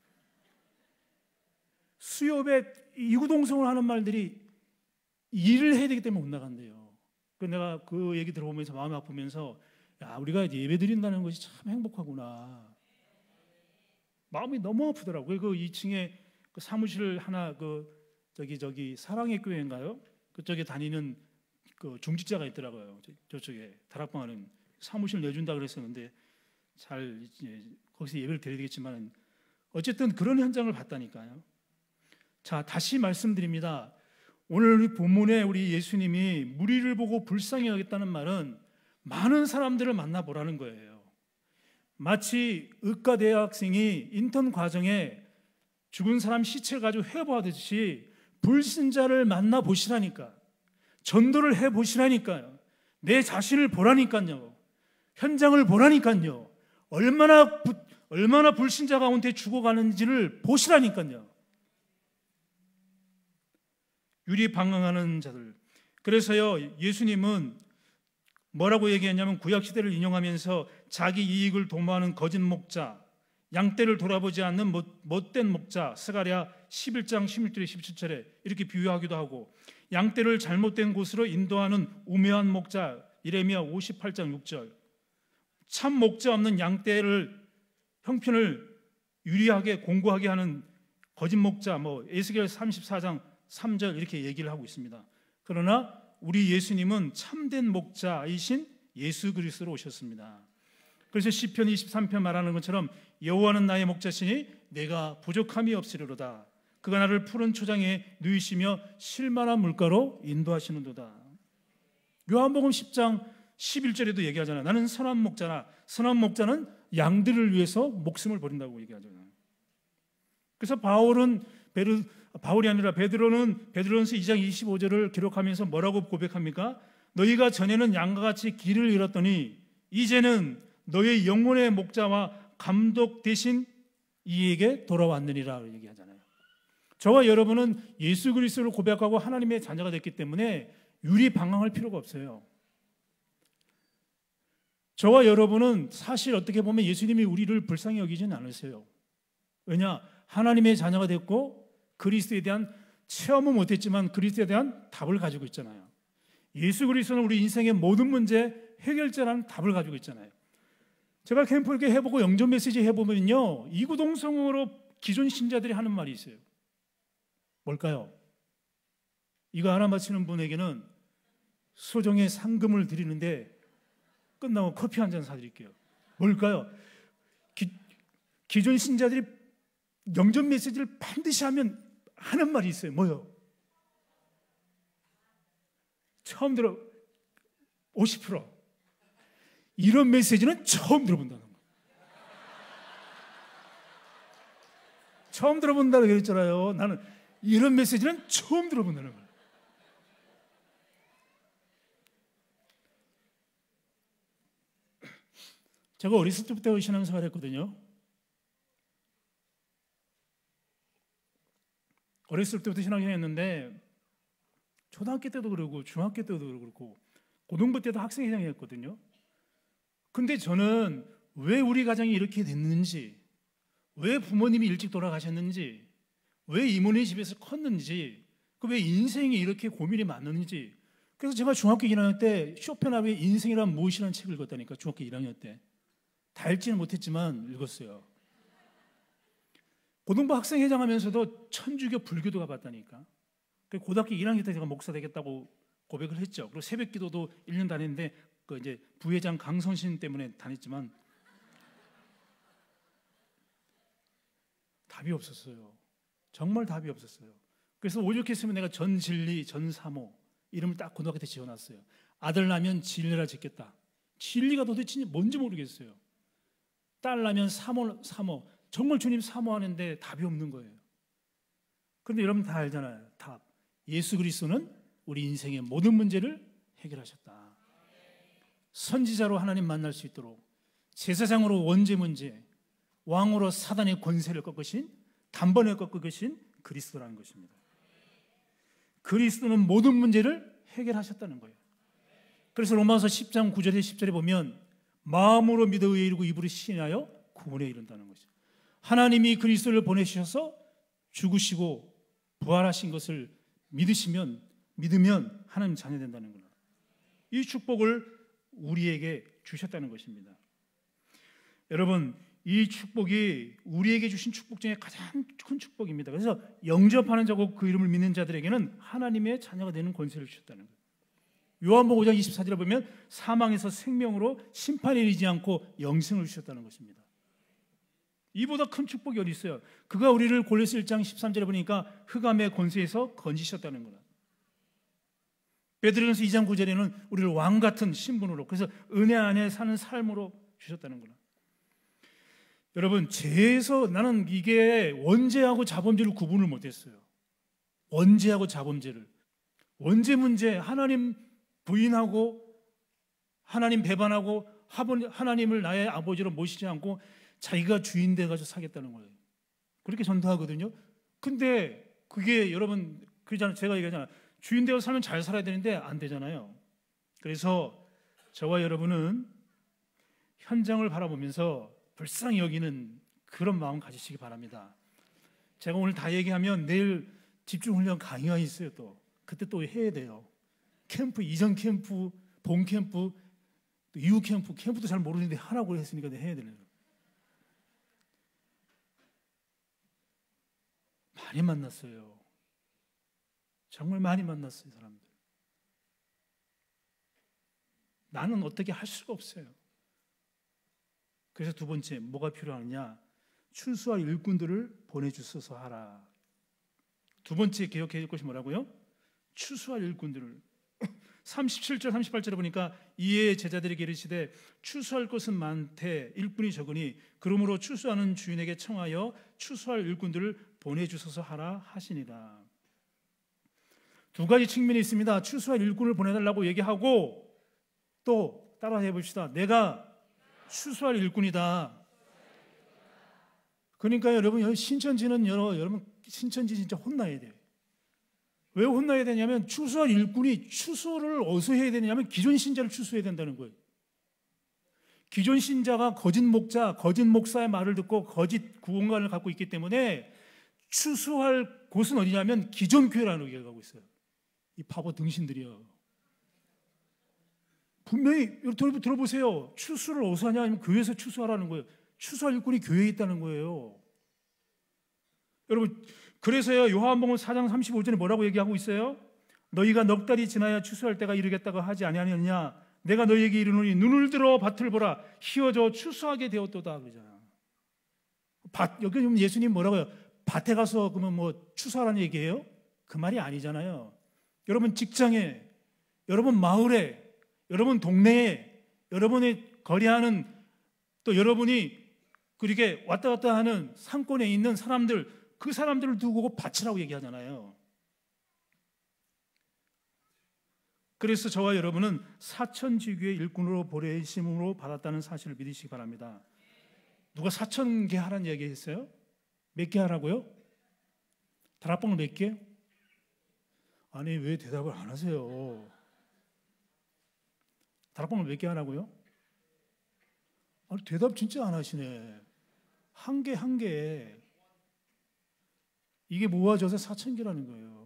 수협에 이구동성을 하는 말들이 일을 해야 되기 때문에 못 나간대요. 그 내가 그 얘기 들어보면서 마음이 아프면서 야 우리가 예배 드린다는 것이 참 행복하구나. 마음이 너무 아프더라고요. 그 이 층에 그 사무실 하나 그 저기 저기 사랑의 교회인가요? 그쪽에 다니는 그 중직자가 있더라고요. 저쪽에 다락방하는 사무실 내준다 그랬었는데 잘 이제 거기서 예배를 드려야 되겠지만 어쨌든 그런 현장을 봤다니까요. 자 다시 말씀드립니다. 오늘 우리 본문에 우리 예수님이 무리를 보고 불쌍히 여겼다는 말은 많은 사람들을 만나보라는 거예요. 마치 의과대학생이 인턴 과정에 죽은 사람 시체를 가지고 회보하듯이 불신자를 만나보시라니까, 전도를 해보시라니까요. 내 자신을 보라니까요. 현장을 보라니까요. 얼마나 부, 얼마나 불신자 가운데 죽어가는지를 보시라니까요. 유리방황하는 자들. 그래서요, 예수님은 뭐라고 얘기했냐면 구약시대를 인용하면서 자기 이익을 도모하는 거짓 목자, 양떼를 돌아보지 않는 못, 못된 목자, 스가랴 십일 장 십육 절에 십칠 절에 이렇게 비유하기도 하고, 양떼를 잘못된 곳으로 인도하는 우매한 목자, 이레미야 오십팔 장 육 절, 참 목자 없는 양떼를 형편을 유리하게 공고하게 하는 거짓 목자, 뭐 에스겔 삼십사 장 삼 절 이렇게 얘기를 하고 있습니다. 그러나 우리 예수님은 참된 목자이신 예수 그리스도로 오셨습니다. 그래서 시편 이십삼 편 말하는 것처럼 여호와는 나의 목자시니 내가 부족함이 없으리로다. 그가 나를 푸른 초장에 누이시며 쉴만한 물가로 인도하시는도다. 요한복음 십 장 십일 절에도 얘기하잖아요. 나는 선한 목자라. 선한 목자는 양들을 위해서 목숨을 버린다고 얘기하잖아요. 그래서 바울은 베르, 바울이 아니라 베드로는 베드로전서 이 장 이십오 절을 기록하면서 뭐라고 고백합니까? 너희가 전에는 양과 같이 길을 잃었더니 이제는 너희 영혼의 목자와 감독 대신 이에게 돌아왔느니라 얘기하잖아요. 저와 여러분은 예수 그리스도를 고백하고 하나님의 자녀가 됐기 때문에 유리방황할 필요가 없어요. 저와 여러분은 사실 어떻게 보면 예수님이 우리를 불쌍히 여기지는 않으세요. 왜냐? 하나님의 자녀가 됐고 그리스도에 대한 체험은 못했지만 그리스도에 대한 답을 가지고 있잖아요. 예수 그리스도는 우리 인생의 모든 문제 해결자라는 답을 가지고 있잖아요. 제가 캠프 이렇게 해보고 영전 메시지 해보면요, 이구동성으로 기존 신자들이 하는 말이 있어요. 뭘까요? 이거 하나 마치는 분에게는 소정의 상금을 드리는데 끝나고 커피 한 잔 사드릴게요. 뭘까요? 기, 기존 신자들이 영전 메시지를 반드시 하면 하는 말이 있어요. 뭐요? 처음 들어 오십 퍼센트 이런 메시지는 처음 들어본다는 거예요. 처음 들어본다고 그랬잖아요. 나는 이런 메시지는 처음 들어본다는 거예요. 제가 어렸을 때부터 신앙생활을 했거든요. 어렸을 때부터 신앙생활 했는데 초등학교 때도 그러고 중학교 때도 그렇고 고등부 때도 학생회장을 했거든요. 근데 저는 왜 우리 가정이 이렇게 됐는지, 왜 부모님이 일찍 돌아가셨는지, 왜 이모네 집에서 컸는지, 그 왜 인생이 이렇게 고민이 많은지. 그래서 제가 중학교 일 학년 때 쇼펜하우의 인생이란 무엇이라는 책을 읽었다니까. 중학교 일 학년 때. 다 읽지는 못했지만 읽었어요. 고등부 학생회장 하면서도 천주교 불교도 가봤다니까. 고등학교 일 학년 때 제가 목사 되겠다고 고백을 했죠. 그리고 새벽 기도도 일 년 다녔는데 그 이제 부회장 강선신 때문에 다녔지만 답이 없었어요. 정말 답이 없었어요. 그래서 오죽했으면 내가 전진리, 전사모 이름을 딱 고등학교 때 지어놨어요. 아들 나면 진리라 짓겠다. 진리가 도대체 뭔지 모르겠어요. 딸 나면 사모, 사모. 정말 주님 사모하는데 답이 없는 거예요. 그런데 여러분 다 알잖아요. 답. 예수 그리스도는 우리 인생의 모든 문제를 해결하셨다. 선지자로 하나님 만날 수 있도록, 제사장으로 원죄 문제, 왕으로 사단의 권세를 꺾으신, 단번에 꺾으신 그리스도라는 것입니다. 그리스도는 모든 문제를 해결하셨다는 거예요. 그래서 로마서 십 장 구 절에 십 절에 보면 마음으로 믿어 의에 이르고 입으로 시인하여 구원에 이른다는 것이죠. 하나님이 그리스도를 보내주셔서 죽으시고 부활하신 것을 믿으시면, 믿으면 하나님 자녀 된다는 거예요. 이 축복을 우리에게 주셨다는 것입니다. 여러분, 이 축복이 우리에게 주신 축복 중에 가장 큰 축복입니다. 그래서 영접하는 자고 그 이름을 믿는 자들에게는 하나님의 자녀가 되는 권세를 주셨다는 거예요. 요한복음 오 장 이십사 절에 보면 사망에서 생명으로 심판에 이르지 않고 영생을 주셨다는 것입니다. 이보다 큰 축복이 어디 있어요? 그가 우리를 골로새 일 장 십삼 절에 보니까 흑암의 권세에서 건지셨다는 거다. 베드로전서 이 장 구 절에는 우리를 왕 같은 신분으로, 그래서 은혜 안에 사는 삶으로 주셨다는 거예요. 여러분, 죄에서 나는 이게 원죄하고 자범죄를 구분을 못했어요. 원죄하고 자범죄를. 원죄 문제, 하나님 부인하고 하나님 배반하고 하나님을 나의 아버지로 모시지 않고 자기가 주인 돼가지고 사겠다는 거예요. 그렇게 전도하거든요. 근데 그게 여러분, 그러잖아요. 제가 얘기하잖아요. 주인 되어 살면 잘 살아야 되는데 안 되잖아요. 그래서 저와 여러분은 현장을 바라보면서 불쌍히 여기는 그런 마음 가지시기 바랍니다. 제가 오늘 다 얘기하면 내일 집중훈련 강의가 있어요. 또 그때 또 해야 돼요. 캠프, 이전 캠프, 본 캠프, 또 이후 캠프, 캠프도 잘 모르는데 하라고 했으니까 해야 되는 거예요. 많이 만났어요. 정말 많이 만났어요, 사람들. 나는 어떻게 할 수가 없어요. 그래서 두 번째, 뭐가 필요하느냐? 출소할 일꾼들을 보내주소서 하라. 두 번째 기억해야 될 것이 뭐라고요? 추수할 일꾼들을. 삼십칠 절 삼십팔 절에 보니까 이에 제자들에게 이르시되 추수할 것은 많되 일꾼이 적으니 그러므로 추수하는 주인에게 청하여 추수할 일꾼들을 보내주소서 하라 하시니라. 두 가지 측면이 있습니다. 추수할 일꾼을 보내달라고 얘기하고 또 따라 해봅시다. 내가 추수할 일꾼이다. 그러니까 여러분, 신천지는 여러, 여러분 신천지 진짜 혼나야 돼요. 왜 혼나야 되냐면 추수할 일꾼이 추수를 어디서 해야 되냐면 기존 신자를 추수해야 된다는 거예요. 기존 신자가 거짓 목자, 거짓 목사의 말을 듣고 거짓 구원관을 갖고 있기 때문에 추수할 곳은 어디냐면 기존 교회라는 얘기를 하고 있어요. 이 바보 등신들이요. 분명히 들어보세요. 추수를 어디서 하냐 하면 교회에서 추수하라는 거예요. 추수할 일꾼이 교회에 있다는 거예요. 여러분, 그래서요 요한복음 사 장 삼십오 절에 뭐라고 얘기하고 있어요? 너희가 넉 달이 지나야 추수할 때가 이르겠다고 하지 아니하느냐? 내가 너희에게 이르노니 눈을 들어 밭을 보라 희어져 추수하게 되었도다 그러잖아. 밭, 여기 예수님 뭐라고요? 밭에 가서 그러면 뭐 추수하라는 얘기예요? 그 말이 아니잖아요. 여러분 직장에, 여러분 마을에, 여러분 동네에, 여러분이 거래하는, 또 여러분이 그렇게 왔다 갔다 하는 상권에 있는 사람들, 그 사람들을 두고 밭이라고 얘기하잖아요. 그래서 저와 여러분은 사천지교의 일꾼으로 보내심으로 받았다는 사실을 믿으시기 바랍니다. 누가 사천 개 하라는 얘기 했어요? 몇 개 하라고요? 다락방을 몇 개? 아니 왜 대답을 안 하세요? 다락방을 몇 개 하라고요? 아니 대답 진짜 안 하시네. 한 개 한 개. 이게 모아져서 사천 개라는 거예요.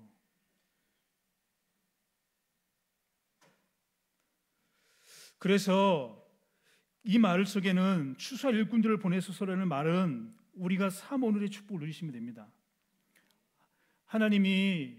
그래서 이 말 속에는 추수할 일꾼들을 보내소서라는 말은 우리가 삼오늘의 축복을 누리시면 됩니다. 하나님이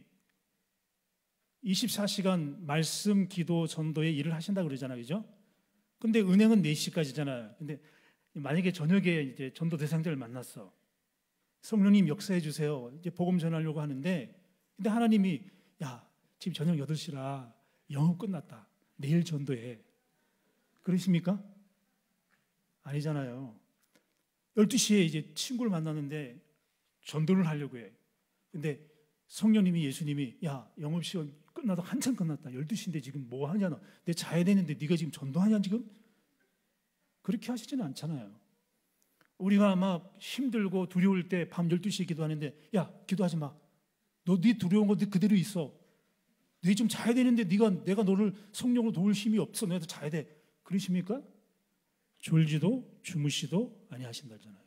이십사 시간 말씀, 기도, 전도의 일을 하신다 그러잖아요. 그죠? 근데 은행은 네 시까지잖아요. 근데 만약에 저녁에 이제 전도 대상자를 만났어. 성령님 역사해 주세요. 이제 복음 전하려고 하는데, 근데 하나님이 야, 지금 저녁 여덟 시라 영업 끝났다. 내일 전도해. 그러십니까? 아니잖아요. 열두 시에 이제 친구를 만났는데 전도를 하려고 해. 근데 성령님이, 예수님이 야, 영업시간 끝나도 한참 끝났다. 열두 시인데 지금 뭐 하냐 너. 내 자야 되는데 네가 지금 전도하냐 지금? 그렇게 하시지는 않잖아요. 우리가 막 힘들고 두려울 때 밤 열두 시에 기도하는데 야, 기도하지 마. 너 네 두려운 거 그대로 있어. 네 좀 자야 되는데 네가 내가 너를 성령으로 도울 힘이 없어. 너도 자야 돼. 그러십니까? 졸지도 주무시도 아니하신다잖아요.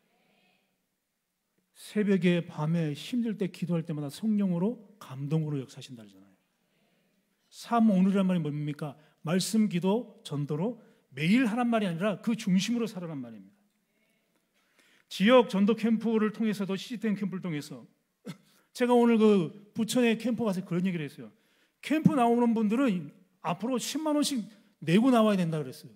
새벽에 밤에 힘들 때 기도할 때마다 성령으로 감동으로 역사하신다잖아요. 삼오늘이란 말이 뭡니까? 말씀, 기도, 전도로 매일 하란 말이 아니라 그 중심으로 살아란 말입니다. 지역 전도 캠프를 통해서도 시스템 캠프를 통해서 제가 오늘 그 부천에 캠프 가서 그런 얘기를 했어요. 캠프 나오는 분들은 앞으로 십만 원씩 내고 나와야 된다 그랬어요.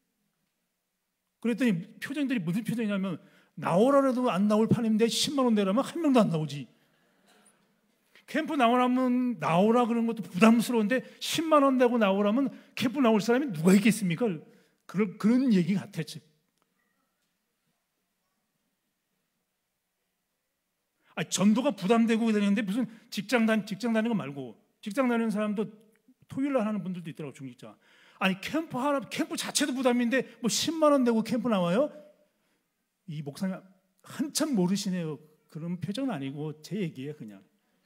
그랬더니 표정들이 무슨 표정이냐면 나오라도 안 나올 판인데 십만 원 내라면 한 명도 안 나오지. 캠프 나오라면 나오라 그런 것도 부담스러운데 십만 원 내고 나오라면 캠프 나올 사람이 누가 있겠습니까? 그런, 그런 얘기 같았지. 아, 전도가 부담되고 되는데 무슨 직장 단 직장 다니는 거 말고, 직장 다니는 사람도 토요일 날 하는 분들도 있더라고, 중직자. 아니 캠프 하나 캠프 자체도 부담인데 뭐 십만 원 내고 캠프 나와요? 이 목사님 한참 모르시네요. 그런 표정은 아니고 제 얘기예요, 그냥.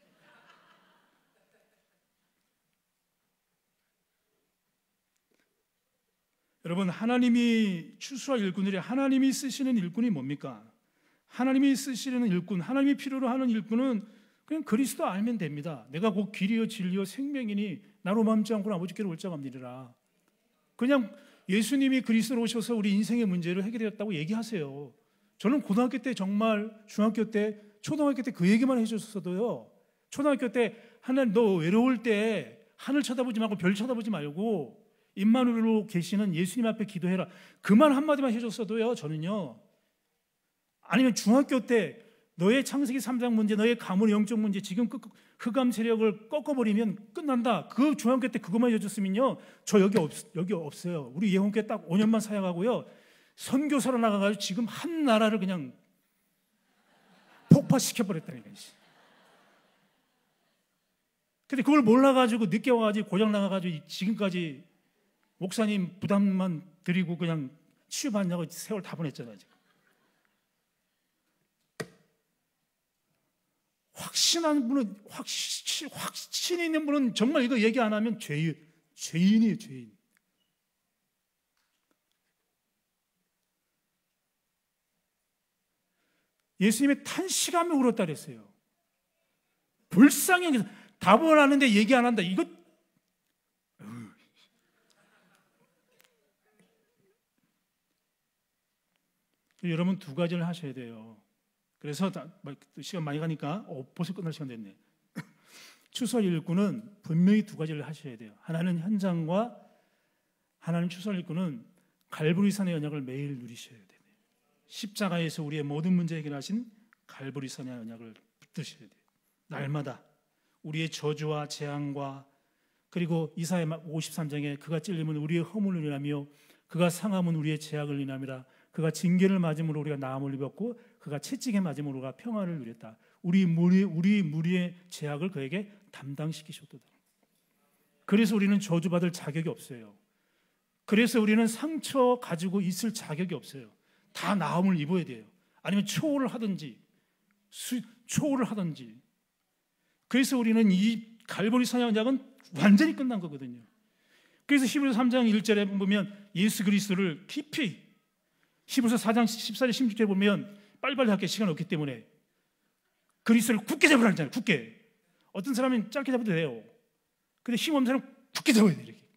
여러분, 하나님이 추수할 일꾼들이 하나님이 쓰시는 일꾼이 뭡니까? 하나님이 쓰시는 일꾼, 하나님이 필요로 하는 일꾼은 그냥 그리스도 알면 됩니다. 내가 곧 길이요 진리요 생명이니 나로 맘지 않고는 아버지께로 올 자가 없느니라. 그냥 예수님이 그리스도로 오셔서 우리 인생의 문제를 해결했다고 얘기하세요. 저는 고등학교 때, 정말 중학교 때, 초등학교 때 그 얘기만 해줬어도요, 초등학교 때 하나님 너 외로울 때 하늘 쳐다보지 말고 별 쳐다보지 말고 임마누엘로 계시는 예수님 앞에 기도해라, 그 말 한마디만 해줬어도요, 저는요. 아니면 중학교 때 너의 창세기 삼 장 문제, 너의 가문의 영적 문제, 지금 흑암 세력을 꺾어버리면 끝난다, 그 중학교 때 그것만 해줬으면요, 저 여기, 없, 여기 없어요. 우리 예원교회 딱 오 년만 사역하고요, 선교사로 나가가지고 지금 한 나라를 그냥 폭파시켜버렸다니까. 근데 그걸 몰라가지고 늦게 와가지고 고장 나가가지고 지금까지 목사님 부담만 드리고 그냥 치유받냐고 세월 다 보냈잖아요. 지금. 확신한 분은, 확신, 확신 있는 분은 정말 이거 얘기 안 하면 죄인, 죄인이에요, 죄인. 예수님의 탄식하며 울었다 그랬어요. 불쌍히 답을 하는데 얘기 안 한다. 이거 여러분 두 가지를 하셔야 돼요. 그래서 시간 많이 가니까 어, 벌써 끝날 시간 됐네. 추수할 일꾼은 분명히 두 가지를 하셔야 돼요. 하나는 현장과, 하나는 추수할 일꾼은 갈보리산의 언약을 매일 누리셔야 돼요. 십자가에서 우리의 모든 문제 해결하신 갈보리산의 언약을 붙드셔야 돼요. 날마다 우리의 저주와 재앙과, 그리고 이사야 오십삼 장에 그가 찔림은 우리의 허물을 인하며 그가 상함은 우리의 죄악을 인함이라. 그가 징계를 맞음으로 우리가 나음을 입었고 그가 채찍에 맞음으로 우리가 평화를 누렸다. 우리 무리, 우리 무리의 죄악을 그에게 담당시키셨도다. 그래서 우리는 저주받을 자격이 없어요. 그래서 우리는 상처 가지고 있을 자격이 없어요. 다 나음을 입어야 돼요. 아니면 초월을 하든지 수, 초월을 하든지. 그래서 우리는 이 갈보리산의 언약은 완전히 끝난 거거든요. 그래서 히브리서 삼 장 일 절에 보면 예수 그리스도를 깊이, 히브리서 사 장 십사 절 십육 절에 보면, 빨리빨리 할게 시간 없기 때문에, 그리스도를 굳게 잡으라 하잖아요. 굳게. 어떤 사람은 짧게 잡아도 돼요. 근데 힘 없는 사람은 굳게 잡아야 돼요. 이렇게.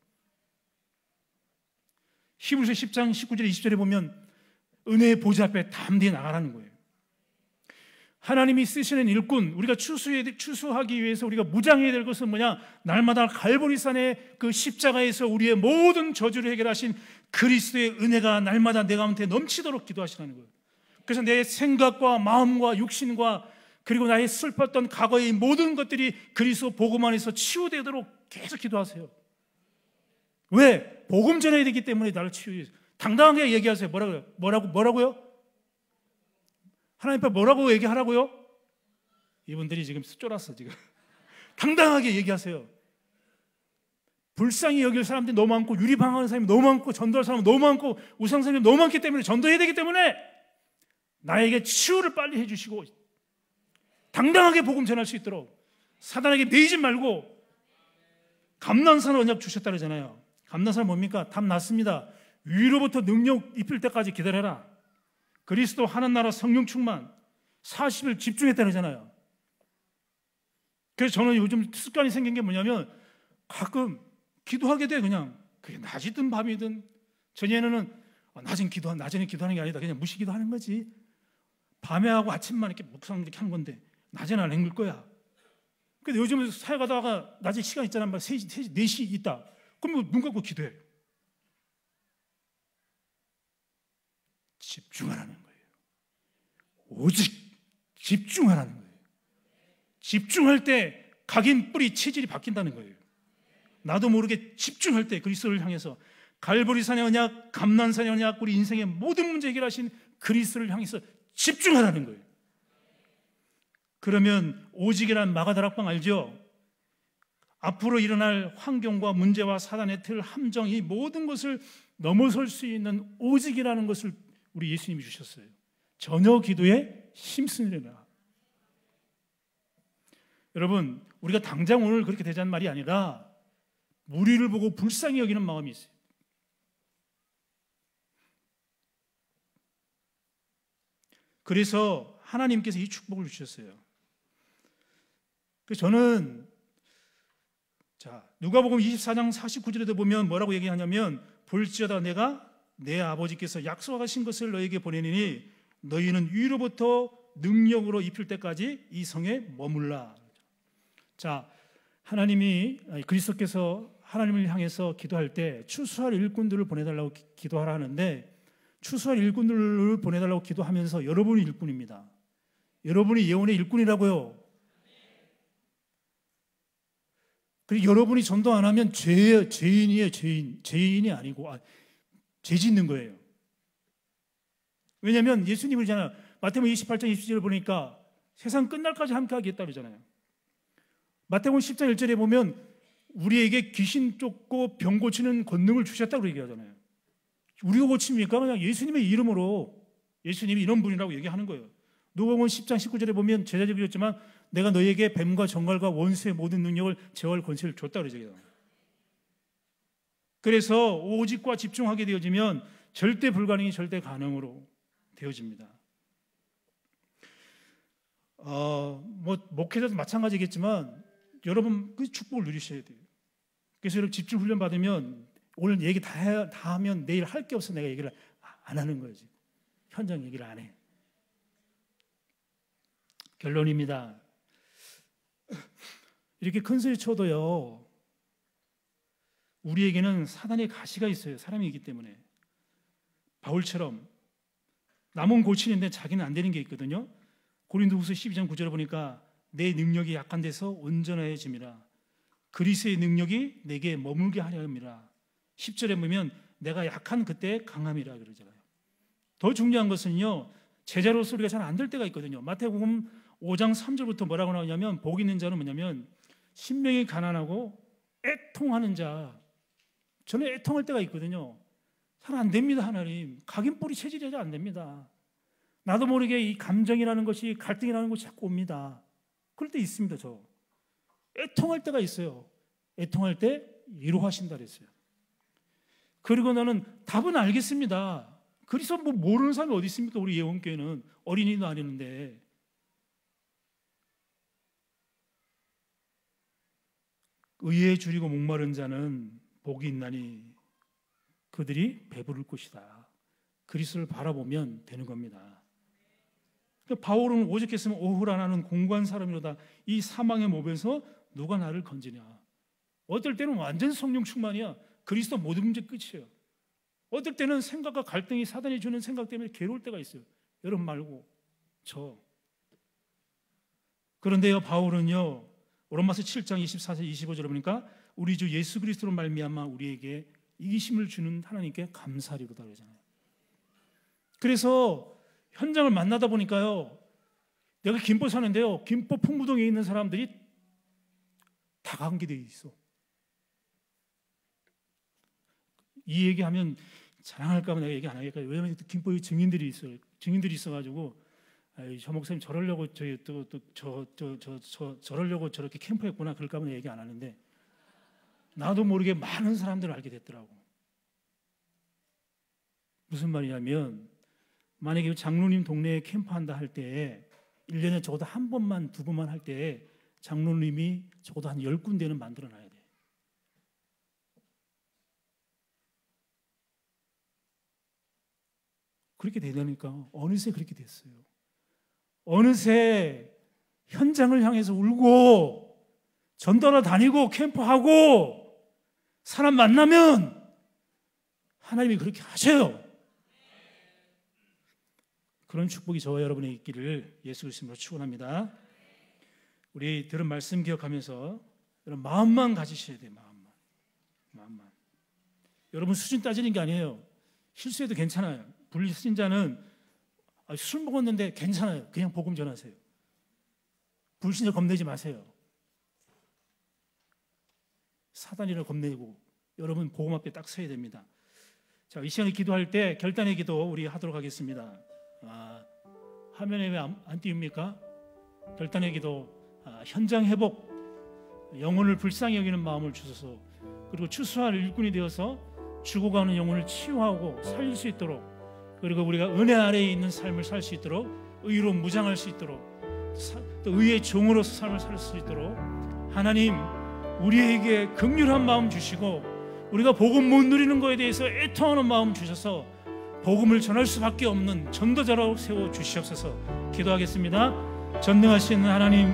히브리서 십 장 십구 절 이십 절에 보면 은혜의 보좌 앞에 담대히 나가라는 거예요. 하나님이 쓰시는 일꾼, 우리가 추수해, 추수하기 위해서 우리가 무장해야 될 것은 뭐냐? 날마다 갈보리산의 그 십자가에서 우리의 모든 저주를 해결하신 그리스도의 은혜가 날마다 내 가운데 넘치도록 기도하시라는 거예요. 그래서 내 생각과 마음과 육신과 그리고 나의 슬펐던 과거의 모든 것들이 그리스도 복음 안에서 치유되도록 계속 기도하세요. 왜? 복음 전해야 되기 때문에 나를 치유해. 당당하게 얘기하세요. 뭐라고요? 뭐라고, 뭐라고요? 하나님 앞에 뭐라고 얘기하라고요? 이분들이 지금 쫄았어 지금. 당당하게 얘기하세요. 불쌍히 여길 사람들이 너무 많고, 유리방황하는 사람이 너무 많고, 전도할 사람이 너무 많고, 우상생이 너무 많기 때문에, 전도해야 되기 때문에 나에게 치유를 빨리 해주시고 당당하게 복음 전할 수 있도록 사단에게 매이지 말고. 감난산을 언약 주셨다 그러잖아요. 감난산은 뭡니까? 답 났습니다. 위로부터 능력 입힐 때까지 기다려라. 그리스도 하는 나라 성령 충만 사십 일 집중했다 그러잖아요. 그래서 저는 요즘 습관이 생긴 게 뭐냐면, 가끔 기도하게 돼. 그냥 그게 낮이든 밤이든. 전에는 낮은 기도, 낮에는 기도하는 게 아니다, 그냥 무시 기도하는 거지. 밤에 하고 아침만 이렇게 묵상 이렇게 한 건데 낮에는 안 헹굴 거야. 근데 요즘 사역하다가 낮에 시간 있잖아. 세 시, 세 시, 네 시 있다. 그러면 눈 감고 기도해. 집중하라는 거예요. 오직 집중하라는 거예요. 집중할 때 각인 뿌리 체질이 바뀐다는 거예요. 나도 모르게 집중할 때 그리스도를 향해서 갈보리산의 언약, 감난산의 언약, 우리 인생의 모든 문제 해결하신 그리스도를 향해서 집중하라는 거예요. 그러면 오직이란 마가다락방 알죠? 앞으로 일어날 환경과 문제와 사단의 틀, 함정, 이 모든 것을 넘어설 수 있는 오직이라는 것을 우리 예수님이 주셨어요. 전혀 기도에 힘쓰느라. 여러분, 우리가 당장 오늘 그렇게 되자는 말이 아니라 무리를 보고 불쌍히 여기는 마음이 있어요. 그래서 하나님께서 이 축복을 주셨어요. 그래서 저는 자, 누가복음 이십사 장 사십구 절에도 보면 뭐라고 얘기하냐면 볼지어다 내가 내 아버지께서 약속하신 것을 너에게 보내니 너희는 위로부터 능력으로 입힐 때까지 이 성에 머물라. 자, 하나님이 그리스도께서 하나님을 향해서 기도할 때 추수할 일꾼들을 보내달라고 기도하라 하는데 추수할 일꾼들을 보내달라고 기도하면서 여러분이 일꾼입니다. 여러분이 예언의 일꾼이라고요. 그리고 여러분이 전도 안 하면 죄, 죄인이에요. 죄인. 죄인이 아니고 아, 죄 짓는 거예요. 왜냐하면 예수님이 그러잖아요. 마태복음 이십팔 장 이십 절을 보니까 세상 끝날까지 함께 하겠다 그러잖아요. 마태복음 십 장 일 절에 보면 우리에게 귀신 쫓고 병 고치는 권능을 주셨다고 얘기하잖아요. 우리가 고칩니까? 그냥 예수님의 이름으로 예수님이 이런 분이라고 얘기하는 거예요. 누가복음 십 장 십구 절에 보면 제자들이 그랬지만 내가 너희에게 뱀과 정갈과 원수의 모든 능력을 제어할 권세를 줬다 그러죠. 그래서 오직과 집중하게 되어지면 절대 불가능이 절대 가능으로 되어집니다. 어, 뭐 목회자도 마찬가지겠지만 여러분 그 축복을 누리셔야 돼요. 그래서 여러분 집중 훈련 받으면 오늘 얘기 다, 해, 다 하면 내일 할 게 없어 내가 얘기를 안 하는 거지. 현장 얘기를 안 해. 결론입니다. 이렇게 큰 소리 쳐도요 우리에게는 사단의 가시가 있어요. 사람이기 때문에. 바울처럼 남은 고치는데 자기는 안 되는 게 있거든요. 고린도후서 십이 장 구 절에 보니까 내 능력이 약한 데서 온전해짐이라 그리스도의 능력이 내게 머물게 하려 함이라. 십 절에 보면 내가 약한 그때 강함이라 그러잖아요. 더 중요한 것은요 제자로서 우리가 잘 안 될 때가 있거든요. 마태복음 오 장 삼 절부터 뭐라고 나오냐면 복 있는 자는 뭐냐면 신명이 가난하고 애통하는 자. 저는 애통할 때가 있거든요. 잘 안 됩니다. 하나님 각인뿌리 체질이 잘 안 됩니다. 나도 모르게 이 감정이라는 것이 갈등이라는 것이 자꾸 옵니다. 그럴 때 있습니다. 저 애통할 때가 있어요. 애통할 때 위로하신다 그랬어요. 그리고 나는 답은 알겠습니다. 그래서 뭐 모르는 사람이 어디 있습니까? 우리 예원교회는 어린이도 아니는데. 의에 줄이고 목마른 자는 복이 있나니 그들이 배부를 것이다. 그리스도를 바라보면 되는 겁니다. 그러니까 바울은 오직했으면 오후라 나는 공고한 사람이로다. 이 사망의 몸에서 누가 나를 건지냐. 어떨 때는 완전 성령 충만이야. 그리스도 모든 문제 끝이에요. 어떨 때는 생각과 갈등이 사단이 주는 생각 때문에 괴로울 때가 있어요. 여러분 말고 저. 그런데요 바울은요 로마서 칠 장 이십사 절 이십오 절에 보니까 우리 주 예수 그리스도로 말미암아 우리에게 이기심을 주는 하나님께 감사하리로다 그러잖아요. 그래서 현장을 만나다 보니까요 내가 김포 사는데요 김포 풍무동에 있는 사람들이 다 관계되어 있어. 이 얘기하면 자랑할까 봐 내가 얘기 안 하겠어요. 왜냐하면 김포에 증인들이 있어요. 증인들이 있어가지고 저 목사님 저러려고 저또저저저 저러려고 저렇게 캠프했구나 그럴까 봐 얘기 안 하는데 나도 모르게 많은 사람들을 알게 됐더라고. 무슨 말이냐면 만약에 장로님 동네에 캠프한다 할 때 일 년에 적어도 한 번만 두 번만 할 때 장로님이 적어도 한 열 군데는 만들어놔야 돼. 그렇게 되다니까 어느새 그렇게 됐어요. 어느새 현장을 향해서 울고 전도하러 다니고 캠프하고 사람 만나면 하나님이 그렇게 하셔요. 그런 축복이 저와 여러분의 있기를 예수 그리스도로 축원합니다. 우리 우리 들은 말씀 기억하면서 여러분 마음만 가지셔야 돼요. 마음만. 마음만. 여러분 수준 따지는 게 아니에요. 실수해도 괜찮아요. 불신자는 술 먹었는데 괜찮아요. 그냥 복음 전하세요. 불신자 겁내지 마세요. 사단이라 겁내고 여러분 복음 앞에 딱 서야 됩니다. 자, 이 시간에 기도할 때 결단의 기도 우리 하도록 하겠습니다. 아, 화면에 왜 안 띄웁니까? 결단의 기도, 아, 현장 회복, 영혼을 불쌍히 여기는 마음을 주소서. 그리고 추수할 일꾼이 되어서 죽어가는 영혼을 치유하고 살릴 수 있도록, 그리고 우리가 은혜 아래에 있는 삶을 살 수 있도록, 의로 무장할 수 있도록, 또 의의 종으로서 삶을 살 수 있도록 하나님 우리에게 긍휼한 마음 주시고, 우리가 복음 못 누리는 것에 대해서 애통하는 마음 주셔서 복음을 전할 수밖에 없는 전도자로 세워 주시옵소서. 기도하겠습니다. 전능하신 하나님,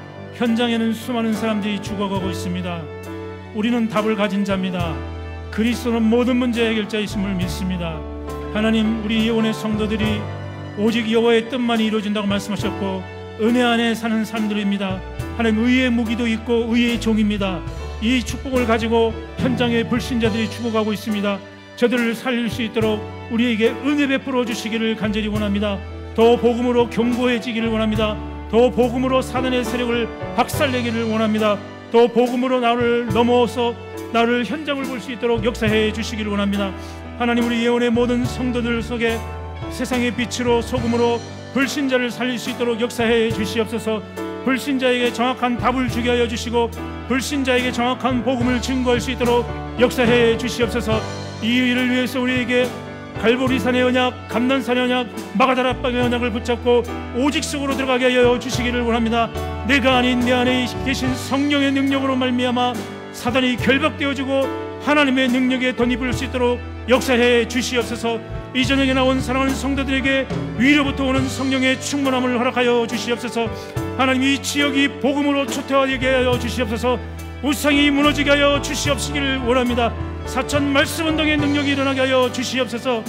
현장에는 수많은 사람들이 죽어가고 있습니다. 우리는 답을 가진 자입니다. 그리스도는 모든 문제 해결자이심을 믿습니다. 하나님, 우리 예언의 성도들이 오직 여호와의 뜻만이 이루어진다고 말씀하셨고 은혜 안에 사는 사람들입니다. 하나님, 의의 무기도 있고 의의 종입니다. 이 축복을 가지고 현장의 불신자들이 죽어가고 있습니다. 저들을 살릴 수 있도록 우리에게 은혜 베풀어 주시기를 간절히 원합니다. 더 복음으로 견고해지기를 원합니다. 더 복음으로 사단의 세력을 박살내기를 원합니다. 더 복음으로 나를 넘어서 나를 현장을 볼 수 있도록 역사해 주시기를 원합니다. 하나님, 우리 예언의 모든 성도들 속에 세상의 빛으로 소금으로 불신자를 살릴 수 있도록 역사해 주시옵소서. 불신자에게 정확한 답을 주게 하여 주시고 불신자에게 정확한 복음을 증거할 수 있도록 역사해 주시옵소서. 이 일을 위해서 우리에게 갈보리산의 언약, 감난산의 언약, 마가다락방의 언약을 붙잡고 오직 속으로 들어가게 하여 주시기를 원합니다. 내가 아닌 내 안에 계신 성령의 능력으로 말미암아 사단이 결박되어지고 하나님의 능력에 덧입을 수 있도록 역사해 주시옵소서. 이 저녁에 나온 사랑하는 성도들에게 위로부터 오는 성령의 충만함을 허락하여 주시옵소서. 하나님, 이 지역이 복음으로 초토화되게 하여 주시옵소서. 우상이 무너지게 하여 주시옵시기를 원합니다. 사천 말씀 운동의 능력이 일어나게 하여 주시옵소서.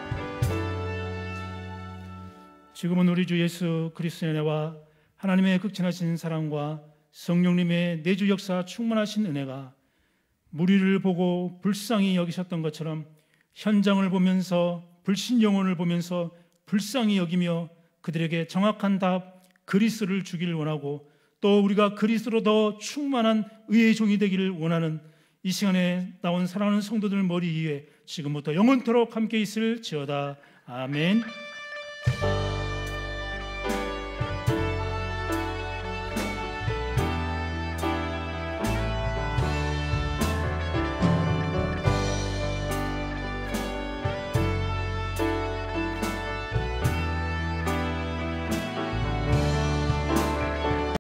지금은 우리 주 예수 그리스도의 은혜와 하나님의 극진하신 사랑과 성령님의 내주 역사 충만하신 은혜가 무리를 보고 불쌍히 여기셨던 것처럼 현장을 보면서 불신 영혼을 보면서 불쌍히 여기며 그들에게 정확한 답 그리스도를 주기를 원하고, 또 우리가 그리스도로 더 충만한 의의 종이 되기를 원하는 이 시간에 나온 사랑하는 성도들 머리 위에 지금부터 영원토록 함께 있을지어다. 아멘.